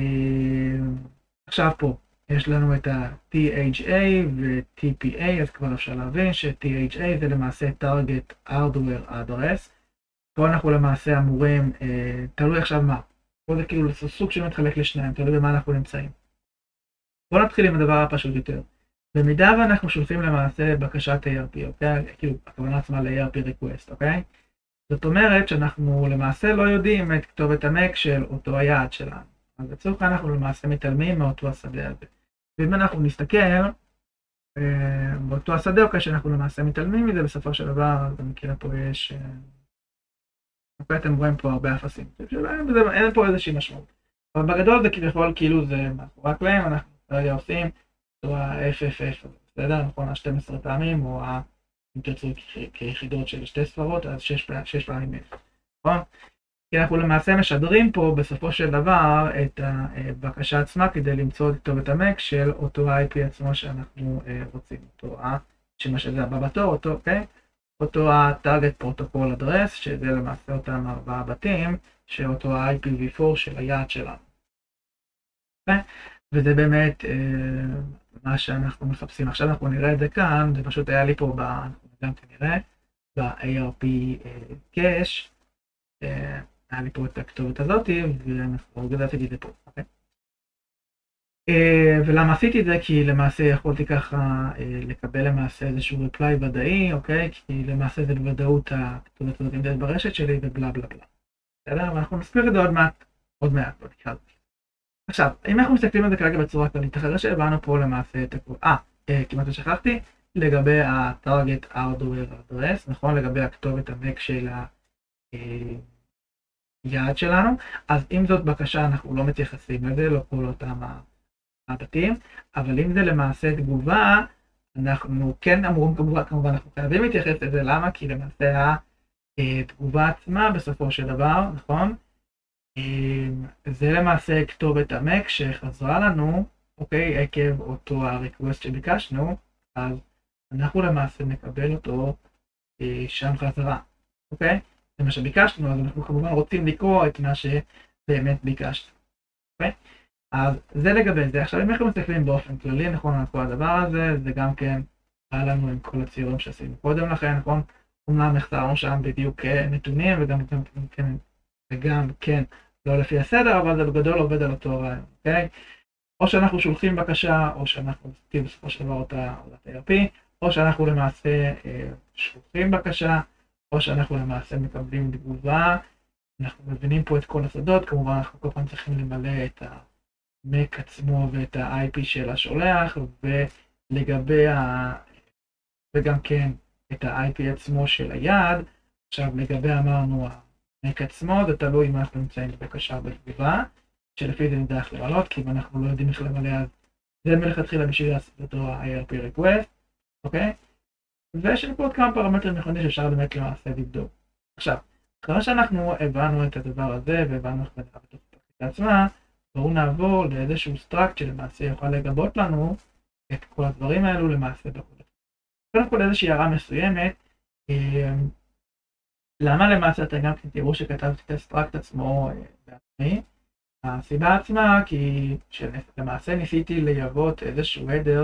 עכשיו פה יש לנו את ה-THA ו-TPA, אז כבר אפשר להבין ש-THA זה למעשה Target Hardware Address. פה אנחנו למעשה אמורים, תלוי עכשיו מה, פה זה כאילו סוג שמתחלק לשניים, תלוי במה אנחנו נמצאים. בואו נתחיל עם הדבר הפשוט יותר. במידה ואנחנו שולחים למעשה בקשת ARP, אוקיי? כאילו, הכוונה עצמה ל-ARP Request, אוקיי? זאת אומרת שאנחנו למעשה לא יודעים את כתובת המק של אותו היעד שלנו. אז לצורך אנחנו למעשה מתעלמים מאותו השדה הזה. ואם אנחנו נסתכל באותו השדה, אוקיי, שאנחנו למעשה מתעלמים מזה, בסופו של דבר, במקרה פה יש... אוקיי, אתם רואים פה הרבה אפסים. אין פה איזושהי משמעות. אבל בגדול זה כביכול כאילו זה מאחורי הקלעים, אנחנו כרגע עושים אותו ה-FFF, בסדר? נכון, ה-12 פעמים, או אם תרצו כיחידות של שתי ספרות, אז 6 פעמים F. נכון? כי אנחנו למעשה משדרים פה בסופו של דבר את הבקשה עצמה כדי למצוא את כתובת המק של אותו ה-IP עצמו שאנחנו רוצים. אותו שמה שזה הבא בתור, אותו, אוקיי? אותו ה-Target Protocol Address, שזה למעשה אותם 4 בתים, שאותו ה-IPv4 של היעד שלנו. אוקיי? וזה באמת מה שאנחנו מחפשים. עכשיו אנחנו נראה את זה כאן, זה פשוט היה לי פה, אנחנו גם כנראה, ב-ARP Cache, היה לי פה את הכתובת הזאת, ואנחנו גדלתי את זה פה, אוקיי? ולמה עשיתי את זה? כי למעשה יכולתי ככה לקבל למעשה איזשהו reply ודאי, אוקיי? כי למעשה זה בוודאות הכתובת הזאת נמצאת ברשת שלי ובלה בלה בלה. בסדר? ואנחנו נסביר את זה עוד מעט, בבקשה. עכשיו, אם אנחנו מסתכלים על זה כרגע בצורה כללית, אחרי שהבנו פה למעשה את הכל, כמעט שכחתי, לגבי ה-Target Hardware Address, נכון? לגבי הכתובת המק של היעד שלנו, אז אם זאת בקשה אנחנו לא מתייחסים לזה, לא כל אותם הבתים, אבל אם זה למעשה תגובה, אנחנו כן אמורים כמובן אנחנו חייבים להתייחס לזה, למה? כי למעשה התגובה עצמה בסופו של דבר, נכון? זה למעשה כתובת המק שחזרה לנו, אוקיי, עקב אותו הריקווסט שביקשנו, אז אנחנו למעשה נקבל אותו שם חזרה, אוקיי? זה מה שביקשנו, אז אנחנו כמובן רוצים לקרוא את מה שבאמת ביקשנו, אוקיי? אז זה לגבי זה. עכשיו אם אנחנו מסתכלים באופן כללי, נכון, על כל הדבר הזה, זה גם כן היה לנו עם כל הציורים שעשינו קודם לכן, נכון? אומנם החסרנו שם בדיוק נתונים וגם כן לא לפי הסדר, אבל זה בגדול עובד על אותו רעיון, אוקיי? או שאנחנו שולחים בקשה, או שאנחנו מסתכלים בסופו של דבר אותה ARP, או שאנחנו למעשה שולחים בקשה, או שאנחנו למעשה מקבלים תגובה. אנחנו מבינים פה את כל השדות, כמובן אנחנו כל פעם צריכים למלא את המק עצמו ואת ה-IP של השולח, ולגבי וגם כן את ה-IP עצמו של היעד. עכשיו לגבי אמרנו המק עצמו, זה תלוי אם אנחנו נמצאים בבקשה בתגובה, שלפי זה נדע איך למלות, כי אם אנחנו לא יודעים איך למלא אז זה מלכתחילה בשביל לעשות אותו ה-ARP request, אוקיי? ויש לנו פה עוד כמה פרמטרים נכונים שאפשר באמת למעשה לבדוק. עכשיו, אחרי שאנחנו הבנו את הדבר הזה והבנו איך נראה בתוך הפרקטיקה עצמה, בואו נעבור לאיזשהו struct שלמעשה יוכל לגבות לנו את כל הדברים האלו למעשה בקוד. קודם כל איזושהי הערה מסוימת, למה למעשה אתם גם תראו שכתבתי את הסטרקט עצמו בעצמי? הסיבה עצמה כי שלמעשה ניסיתי לייבות איזשהו header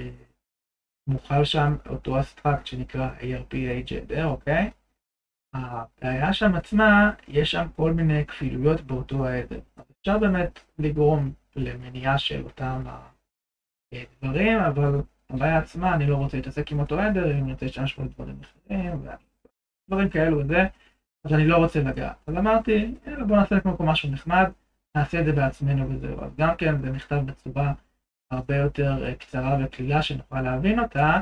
שמוכל שם אותו הסטרקט שנקרא ARP header, אוקיי? הבעיה שם עצמה, יש שם כל מיני כפילויות באותו ההדר. אפשר באמת לגרום למניעה של אותם הדברים, אבל הבעיה עצמה, אני לא רוצה להתעסק עם אותו הדר, אני רוצה להשתמש בו דברים אחרים, ודברים כאלו וזה, אז אני לא רוצה לגעת. אז אמרתי, בוא נעשה כמו משהו נחמד, נעשה את זה בעצמנו וזהו. אז גם כן זה נכתב בצורה הרבה יותר קצרה וקלילה שנוכל להבין אותה,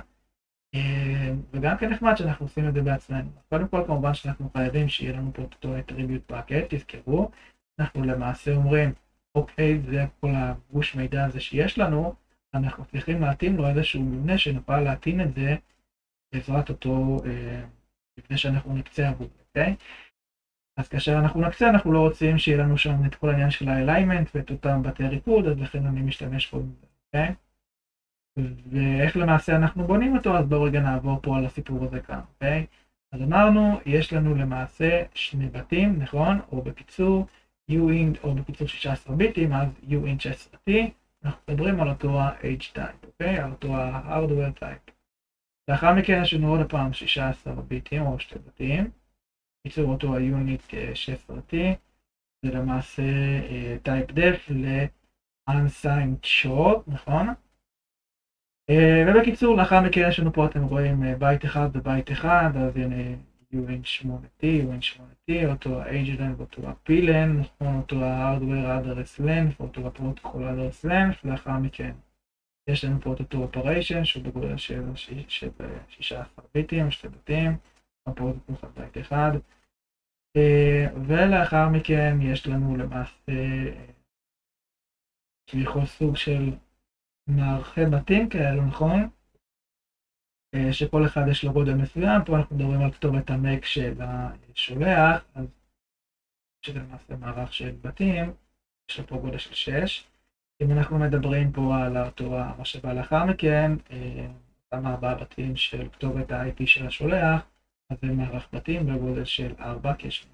וגם כן נחמד שאנחנו עושים את זה בעצמנו. קודם כל כמובן שאנחנו חייבים שיהיה לנו פה אותו attribute bucket, תזכרו, אנחנו למעשה אומרים, אוקיי, זה כל הגוש מידע הזה שיש לנו, אנחנו צריכים להתאים לו איזשהו מבנה שנוכל להתאים את זה בעזרת אותו מבנה שאנחנו נקצה עבור, אוקיי? אז כאשר אנחנו נקצה, אנחנו לא רוצים שיהיה לנו שם את כל העניין של ה-alignment ואת אותם בתי ריקוד, אז לכן אני משתמש פה בזה, אוקיי? ואיך למעשה אנחנו בונים אותו, אז בואו רגע נעבור פה על הסיפור הזה כאן, אוקיי? אז אמרנו, יש לנו למעשה שני בתים, נכון? או בקיצור uint או בקיצור 16 ביטים, אז uint 16t, אנחנו מדברים על אותו ה-h type, אוקיי? על אותו ה-hardware type. לאחר מכן יש לנו עוד פעם 16 ביטים או שתי בתים, בקיצור אותו ה-unit 16t, זה למעשה type def ל-unsigned short, נכון? ובקיצור, לאחר מכן יש לנו פה, אתם רואים בית אחד ובית אחד, אז הנה uint8t, uint8t, אותו ה-agelength, אותו ה-pln, נכון, אותו ה-hardware address length, אותו ה-protocol address length, לאחר מכן יש לנו פה את אותו operation, שהוא בגודל של 16 ביטים, שתי בתים, פה זה בית אחד, ולאחר מכן יש לנו למעשה כביכול סוג של מערכי בתים כאלו, נכון? שכל אחד יש לו גודל מסוים, פה אנחנו מדברים על כתובת המק של השולח, אז שזה למעשה מערך של בתים, יש לו פה גודל של 6. אם אנחנו מדברים פה על אותו מה שבא לאחר מכן, אותם 4 בתים של כתובת ה-IP של השולח, אז זה מערך בתים בגודל של 4 קשר.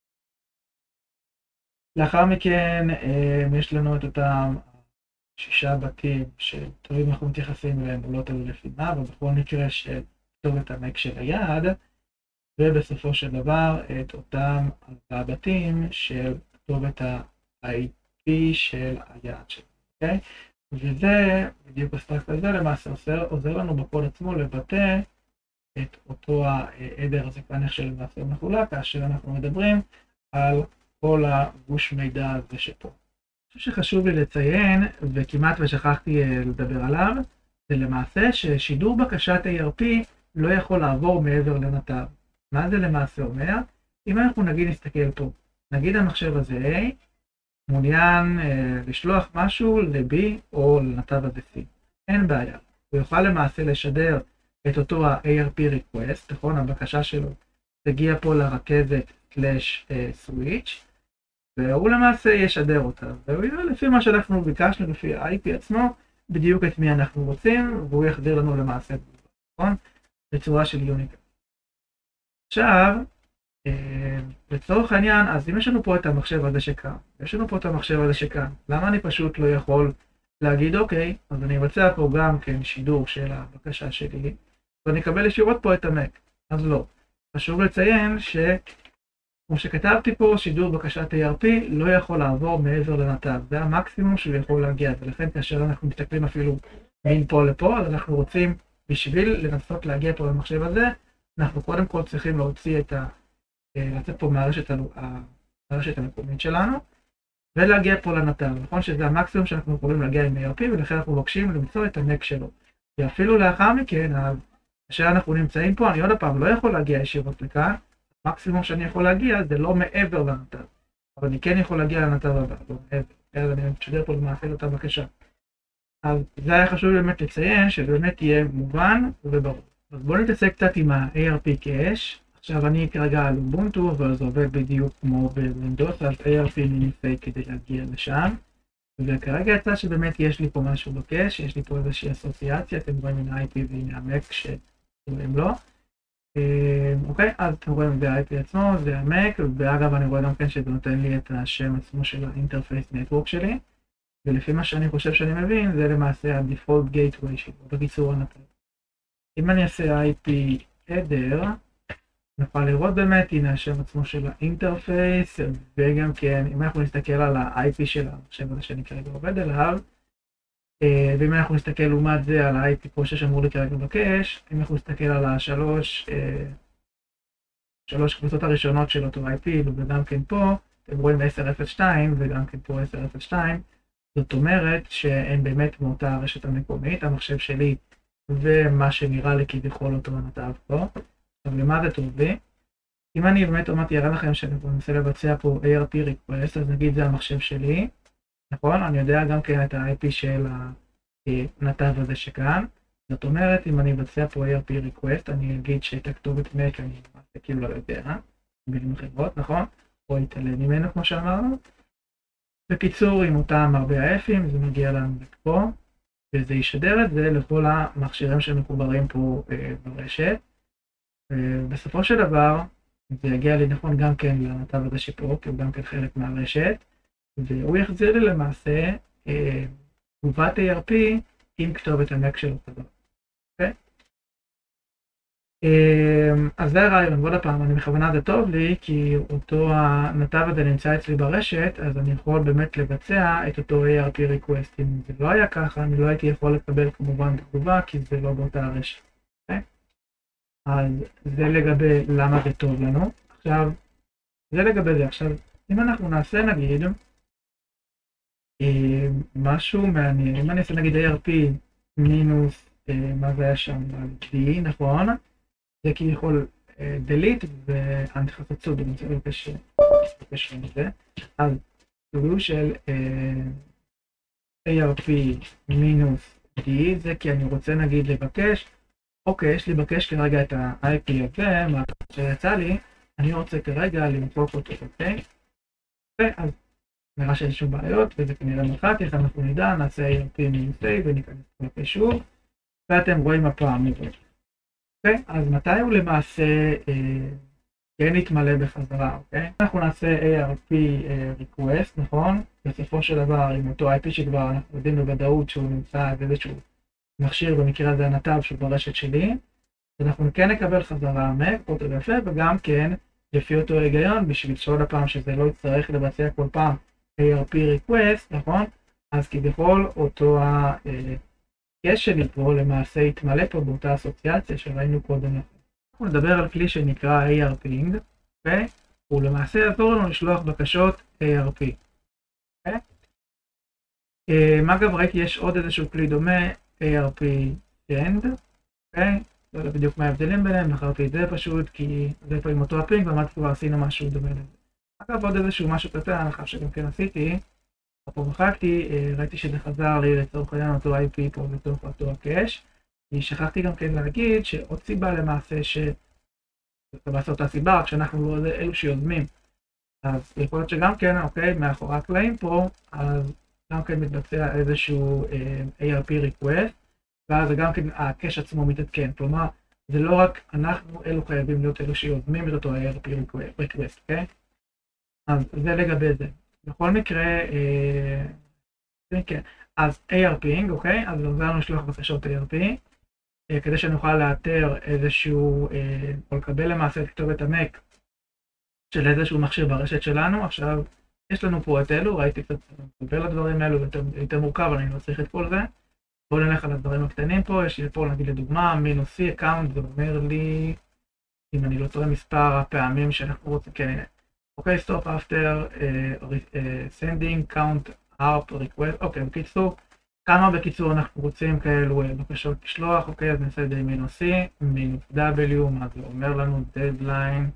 לאחר מכן יש לנו את אותם 6 בתים שתלוי אם אנחנו מתייחסים אליהם או לא תלוי לפי מה, אבל בכל מקרה של כתובת המק של היעד, ובסופו של דבר את אותם 4 בתים של כתובת ה-IP של היעד שלנו, אוקיי? וזה, בדיוק הסטרקט הזה למעשה עוזר לנו בקוד עצמו לבטא את אותו העדר הזה כאן איך שלמעשה מחולק, כאשר אנחנו מדברים על כל הגוש מידע הזה שפה. אני חושב שחשוב לי לציין, וכמעט ושכחתי לדבר עליו, זה למעשה ששידור בקשת ARP לא יכול לעבור מעבר לנתב. מה זה למעשה אומר? אם אנחנו נגיד נסתכל פה, נגיד המחשב הזה A, מעוניין לשלוח משהו ל-B או לנתב הזה C. אין בעיה. הוא יוכל למעשה לשדר את אותו ה-ARP request, נכון? הבקשה שלו תגיע פה לרכזת /switch, והוא למעשה ישדר אותה, והוא יראה לפי מה שאנחנו ביקשנו, לפי ה-IP עצמו, בדיוק את מי אנחנו רוצים, והוא יחדיר לנו למעשה, נכון? בצורה של יוניקה. עכשיו, לצורך העניין, אז אם יש לנו פה את המחשב הזה שכאן, יש לנו פה את המחשב הזה שכאן, למה אני פשוט לא יכול להגיד, אוקיי, אז אני אבצע פה גם כן שידור של הבקשה שלי, ואני אקבל ישירות פה את המק, אז לא. חשוב לציין כמו שכתבתי פה, שידור בקשת ARP לא יכול לעבור מעבר לנתב, זה המקסימום שהוא יכול להגיע, ולכן כאשר אנחנו מסתכלים אפילו בין פה לפה, אז אנחנו רוצים, בשביל לנסות להגיע פה למחשב הזה, אנחנו קודם כל צריכים להוציא לצאת פה מהרשת המקומית שלנו, ולהגיע פה לנתב, נכון שזה המקסימום שאנחנו יכולים להגיע עם ARP, ולכן אנחנו מבקשים למצוא את המק שלו. ואפילו לאחר מכן, כשאנחנו נמצאים פה, אני עוד הפעם לא יכול להגיע ישירות לכאן, המקסימום שאני יכול להגיע זה לא מעבר לנתב, אבל אני כן יכול להגיע לנתב הבא, לא מעבר, אז אני משדר פה למעשה אותה בקשה. אז זה היה חשוב באמת לציין, שבאמת יהיה מובן וברור. אז בואו נתעסק קצת עם ה-ARP קאש. עכשיו אני כרגע על אובונטו, אבל זה עובד בדיוק כמו בווינדוס, אז ARP מיניפיי כדי להגיע לשם. וכרגע יצא שבאמת יש לי פה משהו בקאש, יש לי פה איזושהי אסוציאציה, אתם רואים הנה IP והנה המק שרואים לו. אוקיי, אז אתם רואים זה ה-IP עצמו, זה המק, ואגב אני רואה גם כן שזה נותן לי את השם עצמו של האינטרפייס נטוורק שלי. ולפי מה שאני חושב שאני מבין, זה למעשה ה-Default Gateway שלו, בקיצור הנתב. אם אני אעשה IP header, נוכל לראות באמת, הנה השם עצמו של האינטרפייס, וגם כן, אם אנחנו נסתכל על ה-IP של המחשב הזה שאני כרגע עובד עליו, ואם אנחנו נסתכל לעומת זה על ה-IP פה ששמור לי כרגע בקאש, אם אנחנו נסתכל על השלוש קבוצות הראשונות של אותו IP, וגם כן פה, אתם רואים 1002 וגם כן פה 1002, זאת אומרת שהם באמת מאותה הרשת המקומית, המחשב שלי ומה שנראה לי כביכול אותו הנתב פה. עכשיו למה זה טוב לי? אם אני באמת אמרתי אראה לכם שאני מנסה לבצע פה ARP request, אז נגיד זה המחשב שלי, נכון? אני יודע גם כן את ה-IP של הנתב הזה שכאן. זאת אומרת, אם אני אבצע פה ARP request, אני אגיד שאת הכתובת מק אני כאילו לא יודע, במילים אחרות, נכון? או יתעלם ממנו כמו שאמרנו. בקיצור, עם אותם הרבה ה-F'ים, זה מגיע לנו פה, וזה ישדר את זה לכל המכשירים שמחוברים פה ברשת. בסופו של דבר, זה יגיע לי נכון גם כן לנתב הזה שפה, כי הוא גם כן חלק מהרשת, והוא יחזיר לי למעשה תגובת ARP עם כתובת המק של אותו דבר. אוקיי? אז זה הרעיון, ועוד הפעם, אני בכוונה זה טוב לי, כי אותו הנתב הזה נמצא אצלי ברשת, אז אני יכול באמת לבצע את אותו ARP request. אם זה לא היה ככה, אני לא הייתי יכול לקבל כמובן תגובה, כי זה לא באותה הרשת. Okay? אז זה לגבי למה זה טוב לנו. עכשיו, זה לגבי זה. עכשיו, אם אנחנו נעשה נגיד, משהו מעניין, אם אני אעשה נגיד ARP מינוס, מה זה היה שם? D, נכון? זה כביכול delete ואני צריך לעשות סוד, אני רוצה לבקש עם זה. אז סוד של ARP מינוס D, זה כי אני רוצה נגיד לבקש, אוקיי, יש לי לבקש כרגע את ה-IP הזה, מה שיצא לי, אני רוצה כרגע למחוק אותו, אוקיי? אז נראה שיש שום בעיות, וזה כנראה מלכתי, איך אנחנו נדע, נעשה ARP מינוס A וניכנס לפה שוב, ואתם רואים הפעם נראות. אוקיי, אז מתי הוא למעשה כן יתמלא בחזרה, אוקיי? אנחנו נעשה ARP request, נכון? בסופו של דבר, עם אותו IP שכבר אנחנו יודעים בוודאות שהוא נמצא באיזשהו מכשיר, במקרה הזה הנתב שהוא ברשת שלי, אנחנו כן נקבל חזרה מק, אותו יפה, וגם כן, לפי אותו היגיון, בשביל שעוד הפעם שזה לא יצטרך לבצע כל פעם ARP request, נכון? אז כביכול אותו הקש שלי פה למעשה יתמלא פה באותה אסוציאציה שראינו קודם לכן. אנחנו נדבר על כלי שנקרא ARPing, אוקיי? הוא למעשה יעזור לנו לשלוח בקשות ARP. אוקיי? אגב, ראיתי יש עוד איזשהו כלי דומה, ARP send, אוקיי? לא יודע בדיוק מה ההבדלים ביניהם, בחרתי את זה פשוט, כי זה פה עם אותו הפינג, ואמרתי כבר עשינו משהו דומה לזה. אגב, עוד איזשהו משהו קטן, אחר שגם כן עשיתי, פה מחקתי, ראיתי שזה חזר לי לצורך העניין אותו IP פה בתוך אותו הקאש. שכחתי גם כן להגיד שעוד סיבה למעשה למעשה אותה סיבה, כשאנחנו לא אלו שיוזמים. אז יכול להיות שגם כן, אוקיי, מאחורי הקלעים פה, אז גם כן מתבצע איזשהו ARP request, ואז גם כן הקאש עצמו מתעדכן. כלומר, זה לא רק אנחנו אלו חייבים להיות אלו שיוזמים את אותו ARP request, אוקיי? אז זה לגבי זה. בכל מקרה, כן, אז ARPing, אוקיי? אז עוזר לנו לשלוח בקשות ARP, כדי שנוכל לאתר איזשהו, או לקבל למעשה את כתובת המק של איזשהו מכשיר ברשת שלנו. עכשיו, יש לנו פה את אלו, ראיתי קצת לדבר לדברים האלו, יותר מורכב, אבל אני לא צריך את כל זה. בואו נלך על הדברים הקטנים פה, יש לי פה נגיד לדוגמה, מינוס C account, זה אומר לי, אם אני לא טועה מספר הפעמים שאנחנו רוצים, כן, הנה. אוקיי, stop after sending count ARP request, אוקיי, בקיצור, כמה בקיצור אנחנו רוצים כאלו בקשות לשלוח, אוקיי, אז נעשה את זה עם מינוס C, מינוס W, מה זה אומר לנו? דדליין.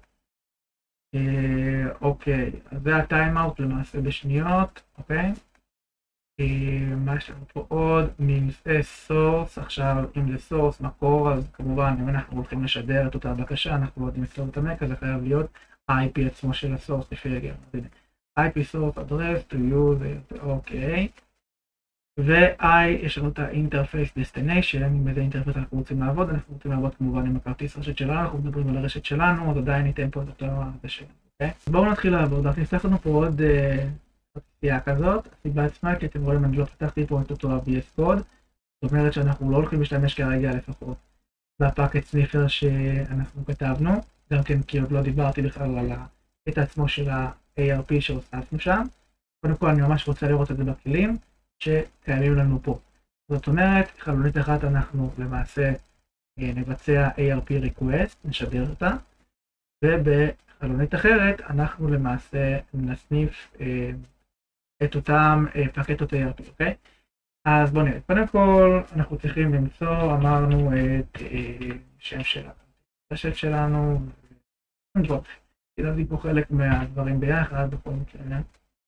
אוקיי, אז זה הטיימאוט למעשה בשניות, אוקיי? מה יש לנו פה עוד? מינוס S source, עכשיו אם זה source, מקור, אז כמובן אם אנחנו הולכים לשדר את אותה בקשה, אנחנו עוד נמסור את המק, אז זה חייב להיות IP עצמו של הסורס לפי הגיון. IP source address to use, אוקיי. ו-I, יש לנו את ה-Interface Destination, עם איזה אינטרפייס אנחנו רוצים לעבוד, אנחנו רוצים לעבוד כמובן עם הכרטיס רשת שלנו, אנחנו מדברים על הרשת שלנו, אז עדיין ניתן פה את אותו הזה שלנו, אוקיי? אז בואו נתחיל לעבוד, אז נצטרך לנו פה עוד פתיעה כזאת, הסיבה עצמה, כי אתם רואים, אני לא פתחתי פה את אותו ה-VS Code, זאת אומרת שאנחנו לא הולכים להשתמש כרגע לפחות בפאקט סניפר שאנחנו כתבנו, גם כן כי עוד לא דיברתי בכלל על הקטע עצמו של ה-ARP שהוספנו שם, קודם כל אני ממש רוצה לראות את זה בכלים, שקיימים לנו פה. זאת אומרת, חלונית אחת אנחנו למעשה נבצע ARP request, נשדר אותה, ובחלונית אחרת אנחנו למעשה נסניף את אותם פקטות ARP, אוקיי? אז בואו נראה. קודם כל אנחנו צריכים למצוא, אמרנו את שם של הרשת שלנו, כדאי פה חלק מהדברים ביחד, בכל מקרה.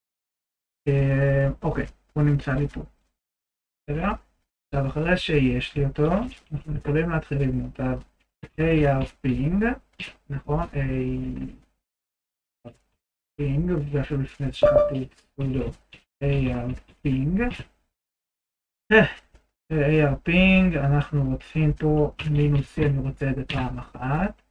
אוקיי. הוא נמצא לי פה. עכשיו אחרי שיש לי אותו, אנחנו יכולים להתחיל לבנות על ARPing, נכון? ARPing, ואפילו לפני שכחתי סודו ARPing. ARPing, אנחנו רוצים פה מינוס C, אני רוצה את זה פעם אחת.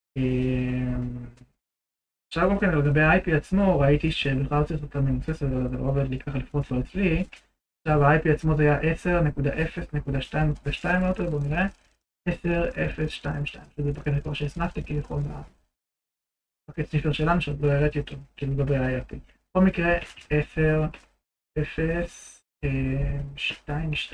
עכשיו גם כן לגבי ה-IP עצמו, ראיתי שבכלל צריך את המינוס 10, זה לא עובד לי ככה לפרוץ לו אצלי. עכשיו ה-IP עצמו זה היה 10.0.2.2 יותר, בואו נראה, 10.0.2.2, שזה בקטע כבר שהסנפתי כביכול בקטע סניפר שלנו, שעוד לא הראיתי אותו, כאילו לגבי ה-IP. בכל מקרה, 10.0.2.2,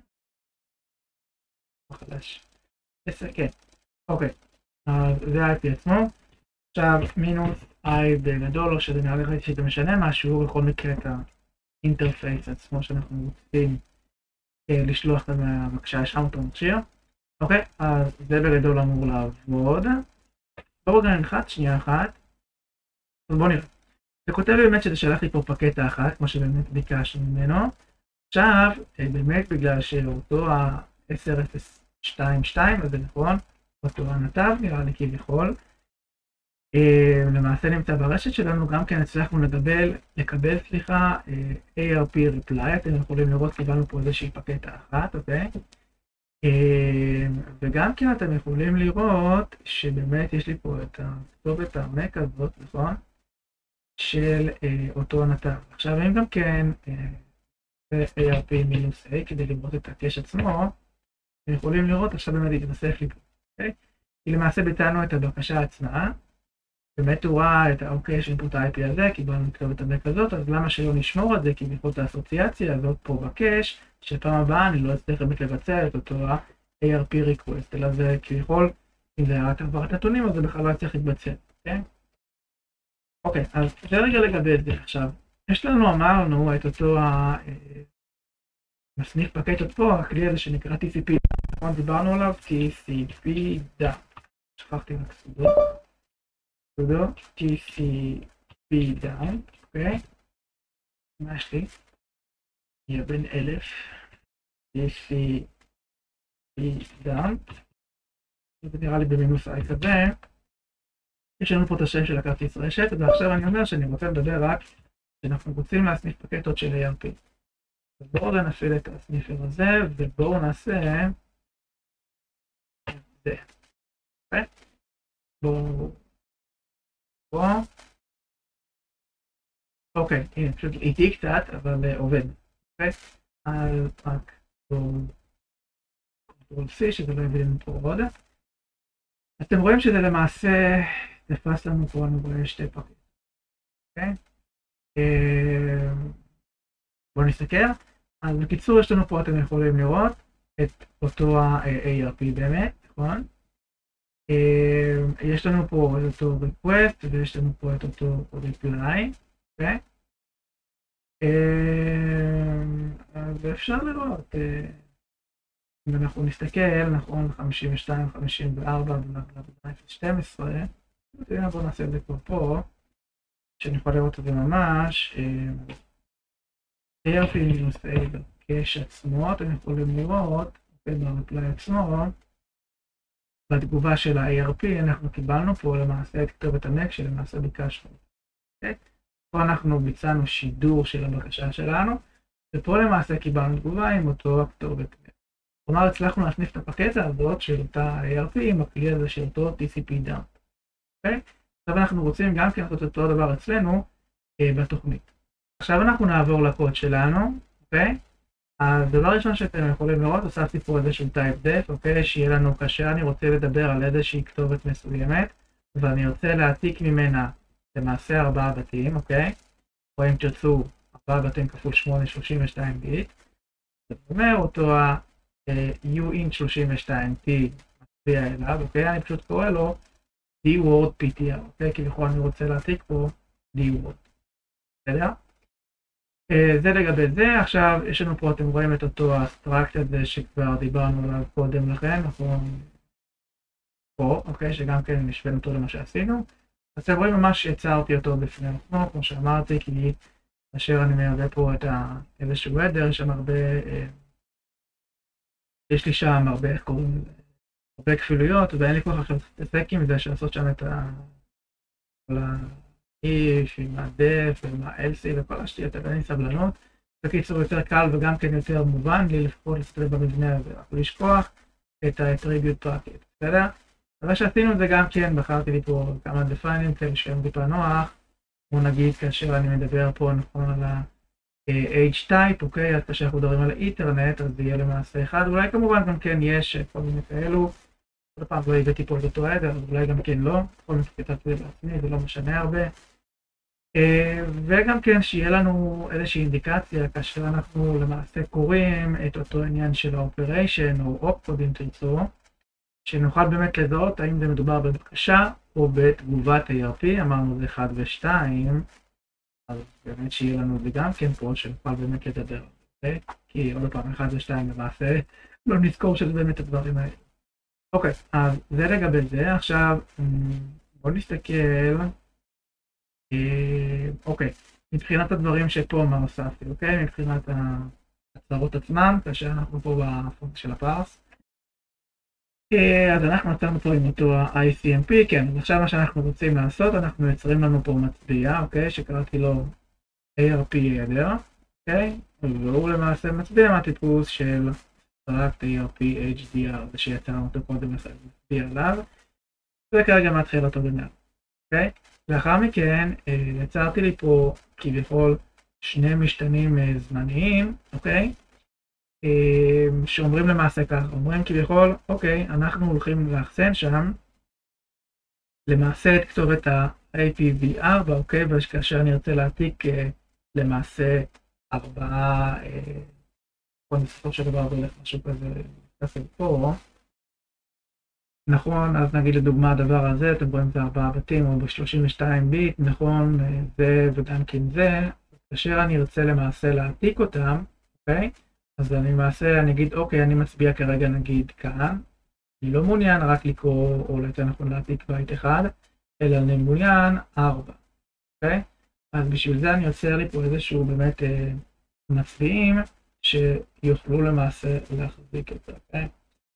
חדש, 10, כן, אוקיי, אז זה ה-IP עצמו. עכשיו מינוס I בגדול, או שזה נראה לי שזה משנה משהו, בכל מקרה את האינטרפייס עצמו שאנחנו רוצים לשלוח את הבקשה, יש לנו אותו מכשיר. אוקיי, אז זה בגדול אמור לעבוד. בואו רגע נלחץ שנייה אחת. אז בואו נראה. זה כותב לי באמת שזה שלח לי פה פקטה אחת, כמו שבאמת ביקשנו ממנו. עכשיו, באמת בגלל שאותו ה-10.0.2.2, אז זה נכון, אותו הנתב נראה לי כביכול. למעשה נמצא ברשת שלנו, גם כן הצלחנו לקבל ARP reply, אתם יכולים לראות, קיבלנו פה איזושהי פקטה אחת, אוקיי? וגם כן אתם יכולים לראות שבאמת יש לי פה את הכתובת המק הזאת, נכון? של אותו נתב. עכשיו אם גם כן ARP-A כדי לראות את הקש עצמו, אתם יכולים לראות, עכשיו באמת יתווסף לי פה, אוקיי? כי למעשה ביצענו את הבקשה עצמה, באמת הוא ראה את האוקיי, יש input IP הזה, קיבלנו כתובת המק הזאת, אז למה שלא נשמור את זה, כי בכל את האסוציאציה הזאת פה בקש, שפעם הבאה אני לא אצטרך באמת לבצע את אותו ARP request, אלא זה כביכול, אם זה רק העברת נתונים, אז זה בכלל לא צריך להתבצע, אוקיי? אוקיי, אז זה רגע לגבי את זה. עכשיו, יש לנו, אמרנו, את אותו מסניף פקטות פה, הכלי הזה שנקרא TCP, נכון? דיברנו עליו, TCP dump, שכחתי רק סודו. TCP dump, אוקיי? מה יש לי? יהיה בין 1000 TCP dump, זה נראה לי במינוס I כזה. יש לנו פה את השם של הכרטיס רשת, ועכשיו אני אומר שאני רוצה לדבר רק שאנחנו רוצים להסניף פקטות של ARP. אז בואו נפעיל את הסניפר הזה, ובואו נעשה את זה. בואו אוקיי, הנה, פשוט איטי קצת, אבל עובד. אז רק קונטרול C, שזה לא יביא לנו פה עוד. אז אתם רואים שזה למעשה תפס לנו פה, אני רואה שתי פקטות. אוקיי? בואו נסתכל. אז בקיצור, יש לנו פה, אתם יכולים לראות את אותו ה-ARP באמת, נכון? יש לנו פה את אותו request, ויש לנו פה את אותו reply, אוקיי? אז ואפשר לראות, אם אנחנו נסתכל, נכון, 52, 54 ו-12, בואו נעשה את זה כבר פה, שאני יכול לראות את זה ממש, ARP-A בקש עצמו, אתם יכולים לראות, ברפליי עצמו, בתגובה של ה-ARP אנחנו קיבלנו פה למעשה את כתובת המק שלמעשה ביקשנו. פה אנחנו ביצענו שידור של הבקשה שלנו, ופה למעשה קיבלנו תגובה עם אותו הכתובת. כלומר, הצלחנו להכניס את הפקטה הזאת של אותה ARP עם הכלי הזה של אותו TCP dump. עכשיו אנחנו רוצים גם כן לעשות אותו דבר אצלנו בתוכנית. עכשיו אנחנו נעבור לקוד שלנו, אוקיי? הדבר הראשון שאתם יכולים לראות, הוספתי פה איזשהו type def, אוקיי? שיהיה לנו כאשר אני רוצה לדבר על איזושהי כתובת מסוימת, ואני רוצה להעתיק ממנה למעשה 4 בתים, אוקיי? או אם תרצו 4 בתים כפול 8, 32 ביט. זאת אומרת, אותו uint32t מצביע אליו, אוקיי? אני פשוט קורא לו dword ptr, אוקיי? כביכול אני רוצה להעתיק פה dword. בסדר? זה לגבי זה. עכשיו יש לנו פה, אתם רואים את אותו האסטרקט הזה שכבר דיברנו עליו קודם לכן, נכון? פה, אוקיי? שגם כן נשווה אותו למה שעשינו. אז אתם רואים ממש שיצרתי אותו בפני עצמו, כמו שאמרתי, כי כאשר אני מייבא פה את איזשהו header, שם הרבה, יש לי שם הרבה, איך קוראים לזה? הרבה כפילויות, ואין לי כוח עכשיו להתעסק עם זה, שלעשות שם את if, עם ה-def, עם ה-lc וכל השטויות, אבל אין לי סבלנות. בקיצור יותר קל וגם כן יותר מובן לי לפחות להסתכל במבנה הזה, רק לשכוח את ה-attribute packet, בסדר? אבל שעשינו את זה גם כן, בחרתי לי פה כמה defining כאלה שהם טיפה נוח, כמו נגיד כאשר אני מדבר פה נכון על ה-h-type, אוקיי? אז כאשר אנחנו מדברים על האינטרנט, אז זה יהיה למעשה אחד, אולי כמובן גם כן יש כל מיני כאלו, כל פעם לא הבאתי פה את אותו header, אז אולי גם כן לא, כל מיני כתבתי את זה בעצמי, זה לא משנה הרבה. וגם כן שיהיה לנו איזושהי אינדיקציה כאשר אנחנו למעשה קוראים את אותו עניין של ה-operation או opcode אם תרצו, שנוכל באמת לזהות האם זה מדובר בבקשה או בתגובת ARP, אמרנו זה 1 ו-2, אז באמת שיהיה לנו זה גם כן פה שנוכל באמת לדבר, אוקיי? כי עוד פעם 1 ו-2 למעשה לא נזכור שזה באמת הדברים האלה. אוקיי, אז זה לגבי זה. עכשיו בואו נסתכל, אוקיי, מבחינת הדברים שפה מה הוספתי, אוקיי? מבחינת ההצהרות עצמם, כאשר אנחנו פה בפונקציה של הפרס. אז אנחנו נצרנו פה עם אותו ה-ICMP, כן, אז עכשיו מה שאנחנו רוצים לעשות, אנחנו יוצרים לנו פה מצביע, אוקיי? שקראתי לו ARP header, אוקיי? והוא למעשה מצביע מהטיפוס של רק ARP HDR, זה שיצרנו אותו קודם מצביע עליו, וכרגע מתחיל אותו במאה, אוקיי? לאחר מכן יצרתי לי פה כביכול שני משתנים זמניים, אוקיי? שאומרים למעשה ככה, אומרים כביכול, אוקיי, אנחנו הולכים לאחסן שם למעשה את כתובת ה-IPv4, אוקיי? וכאשר אני ארצה להעתיק למעשה 4, בסופו של דבר הולך משהו כזה, כזה פה. נכון, אז נגיד לדוגמה הדבר הזה, אתם רואים זה 4 בתים או ב-32 ביט, נכון, זה וגם כן זה, כאשר אני ארצה למעשה להעתיק אותם, אוקיי? אז אני למעשה, אני אגיד, אוקיי, אני מצביע כרגע נגיד כאן, אני לא מעוניין רק לקרוא, או יותר נכון להעתיק בית אחד, אלא אני מעוניין 4, אוקיי? אז בשביל זה אני יוצר לי פה איזשהו באמת מצביעים שיוכלו למעשה להחזיק את זה, אוקיי?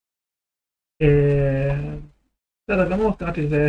בסדר גמור, קראתי לזה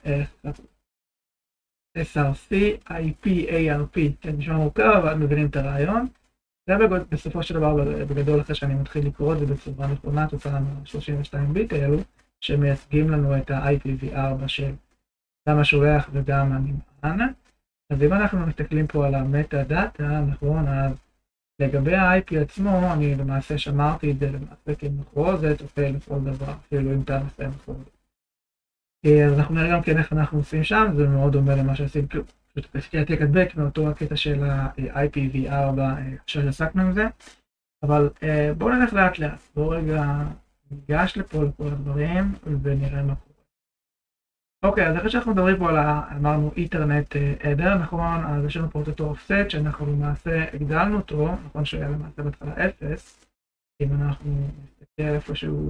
SRC, IP, ARP, כן, נשמע מורכב, אבל מבינים את הרעיון. זה בסופו של דבר בגדול אחרי שאני מתחיל לקרוא את זה בצורה נכונה, תוצאה לנו 32 ביט האלו, שמייצגים לנו את ה-IPv4 של גם השולח וגם הנמען. אז אם אנחנו מסתכלים פה על המטה דאטה, נכון, אז לגבי ה-IP עצמו, אני למעשה שמרתי את זה למעשה כמחרוזת, או לכל דבר, אפילו אם אתה מסיים מחרוזת. אז אנחנו נראה גם כן איך אנחנו עושים שם, זה מאוד דומה למה שעשינו, פשוט עשיתי העתק הדבק מאותו הקטע של ה-IPv4 שעסקנו עם זה, אבל בואו נלך לאט לאט, בואו רגע ניגש לפה לכל הדברים ונראה מה קורה. אוקיי, אז אחרי שאנחנו מדברים פה על אמרנו איתרנט עדר, נכון? אז יש לנו פה את אותו אופסט שאנחנו למעשה הגדלנו אותו, נכון שהיה למעשה בהתחלה 0, אם אנחנו נסתכל איפשהו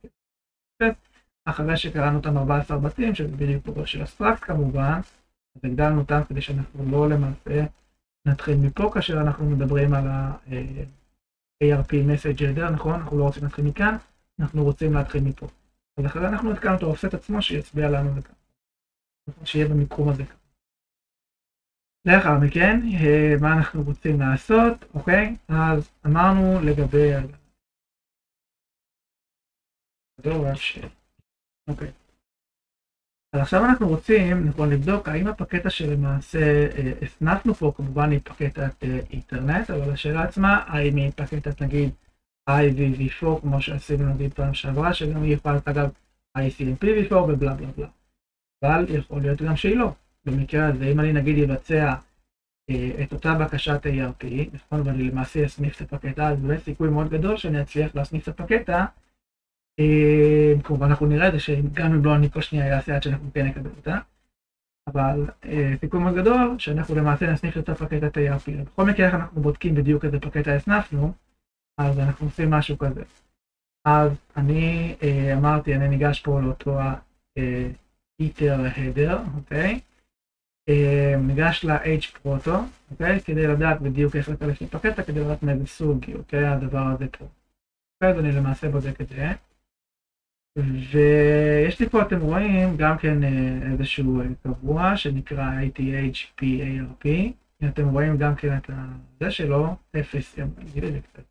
אחרי שקראנו אותם 14 בתים, שזה בדיוק פה של הסטרקט כמובן, אז הגדלנו אותם כדי שאנחנו לא למעשה נתחיל מפה כאשר אנחנו מדברים על ה-ARP message header, נכון? אנחנו לא רוצים להתחיל מכאן, אנחנו רוצים להתחיל מפה. אז אחרי אנחנו התקנו את האופסט עצמו שיצביע לנו לכאן. שיהיה במיקום הזה. לאחר מכן, מה אנחנו רוצים לעשות, אוקיי? אז אמרנו לגבי... אוקיי. אז עכשיו אנחנו רוצים, נכון, לבדוק האם הפקטה שלמעשה הסנפנו פה, כמובן היא פקטת אינטרנט, אבל השאלה עצמה, האם היא פקטת נגיד IVV4, כמו שעשינו נגיד פעם שעברה, שגם היא יכולה אגב ICMPv4 ובלה בלה בלה. אבל יכול להיות גם שהיא לא. במקרה הזה, אם אני נגיד יבצע את אותה בקשת ARP, נכון, ואני למעשה אסניף את הפקטה, אז באמת סיכוי מאוד גדול שאני אצליח להסניף את הפקטה. כמובן אנחנו נראה את זה שגם אם לא אני כל שנייה יעשה עד שאנחנו כן נקבל אותה. אבל סיכוי מאוד גדול שאנחנו למעשה נסניף את אותה פקטת ARP. בכל מקרה איך אנחנו בודקים בדיוק איזה פקטה הסנפנו, אז אנחנו עושים משהו כזה. אז אני אמרתי, אני ניגש פה לאותו איתר header, אוקיי? ניגש ל-H-Proto, אוקיי? כדי לדעת בדיוק איך לקלף את הפקטה, כדי לדעת מאיזה סוג, אוקיי? הדבר הזה פה. אז אני למעשה בודק את זה. ויש לי פה, אתם רואים, גם כן איזשהו קבוע שנקרא ATH-PARP. אתם רואים גם כן את זה שלו, 0, נגיד את זה קצת.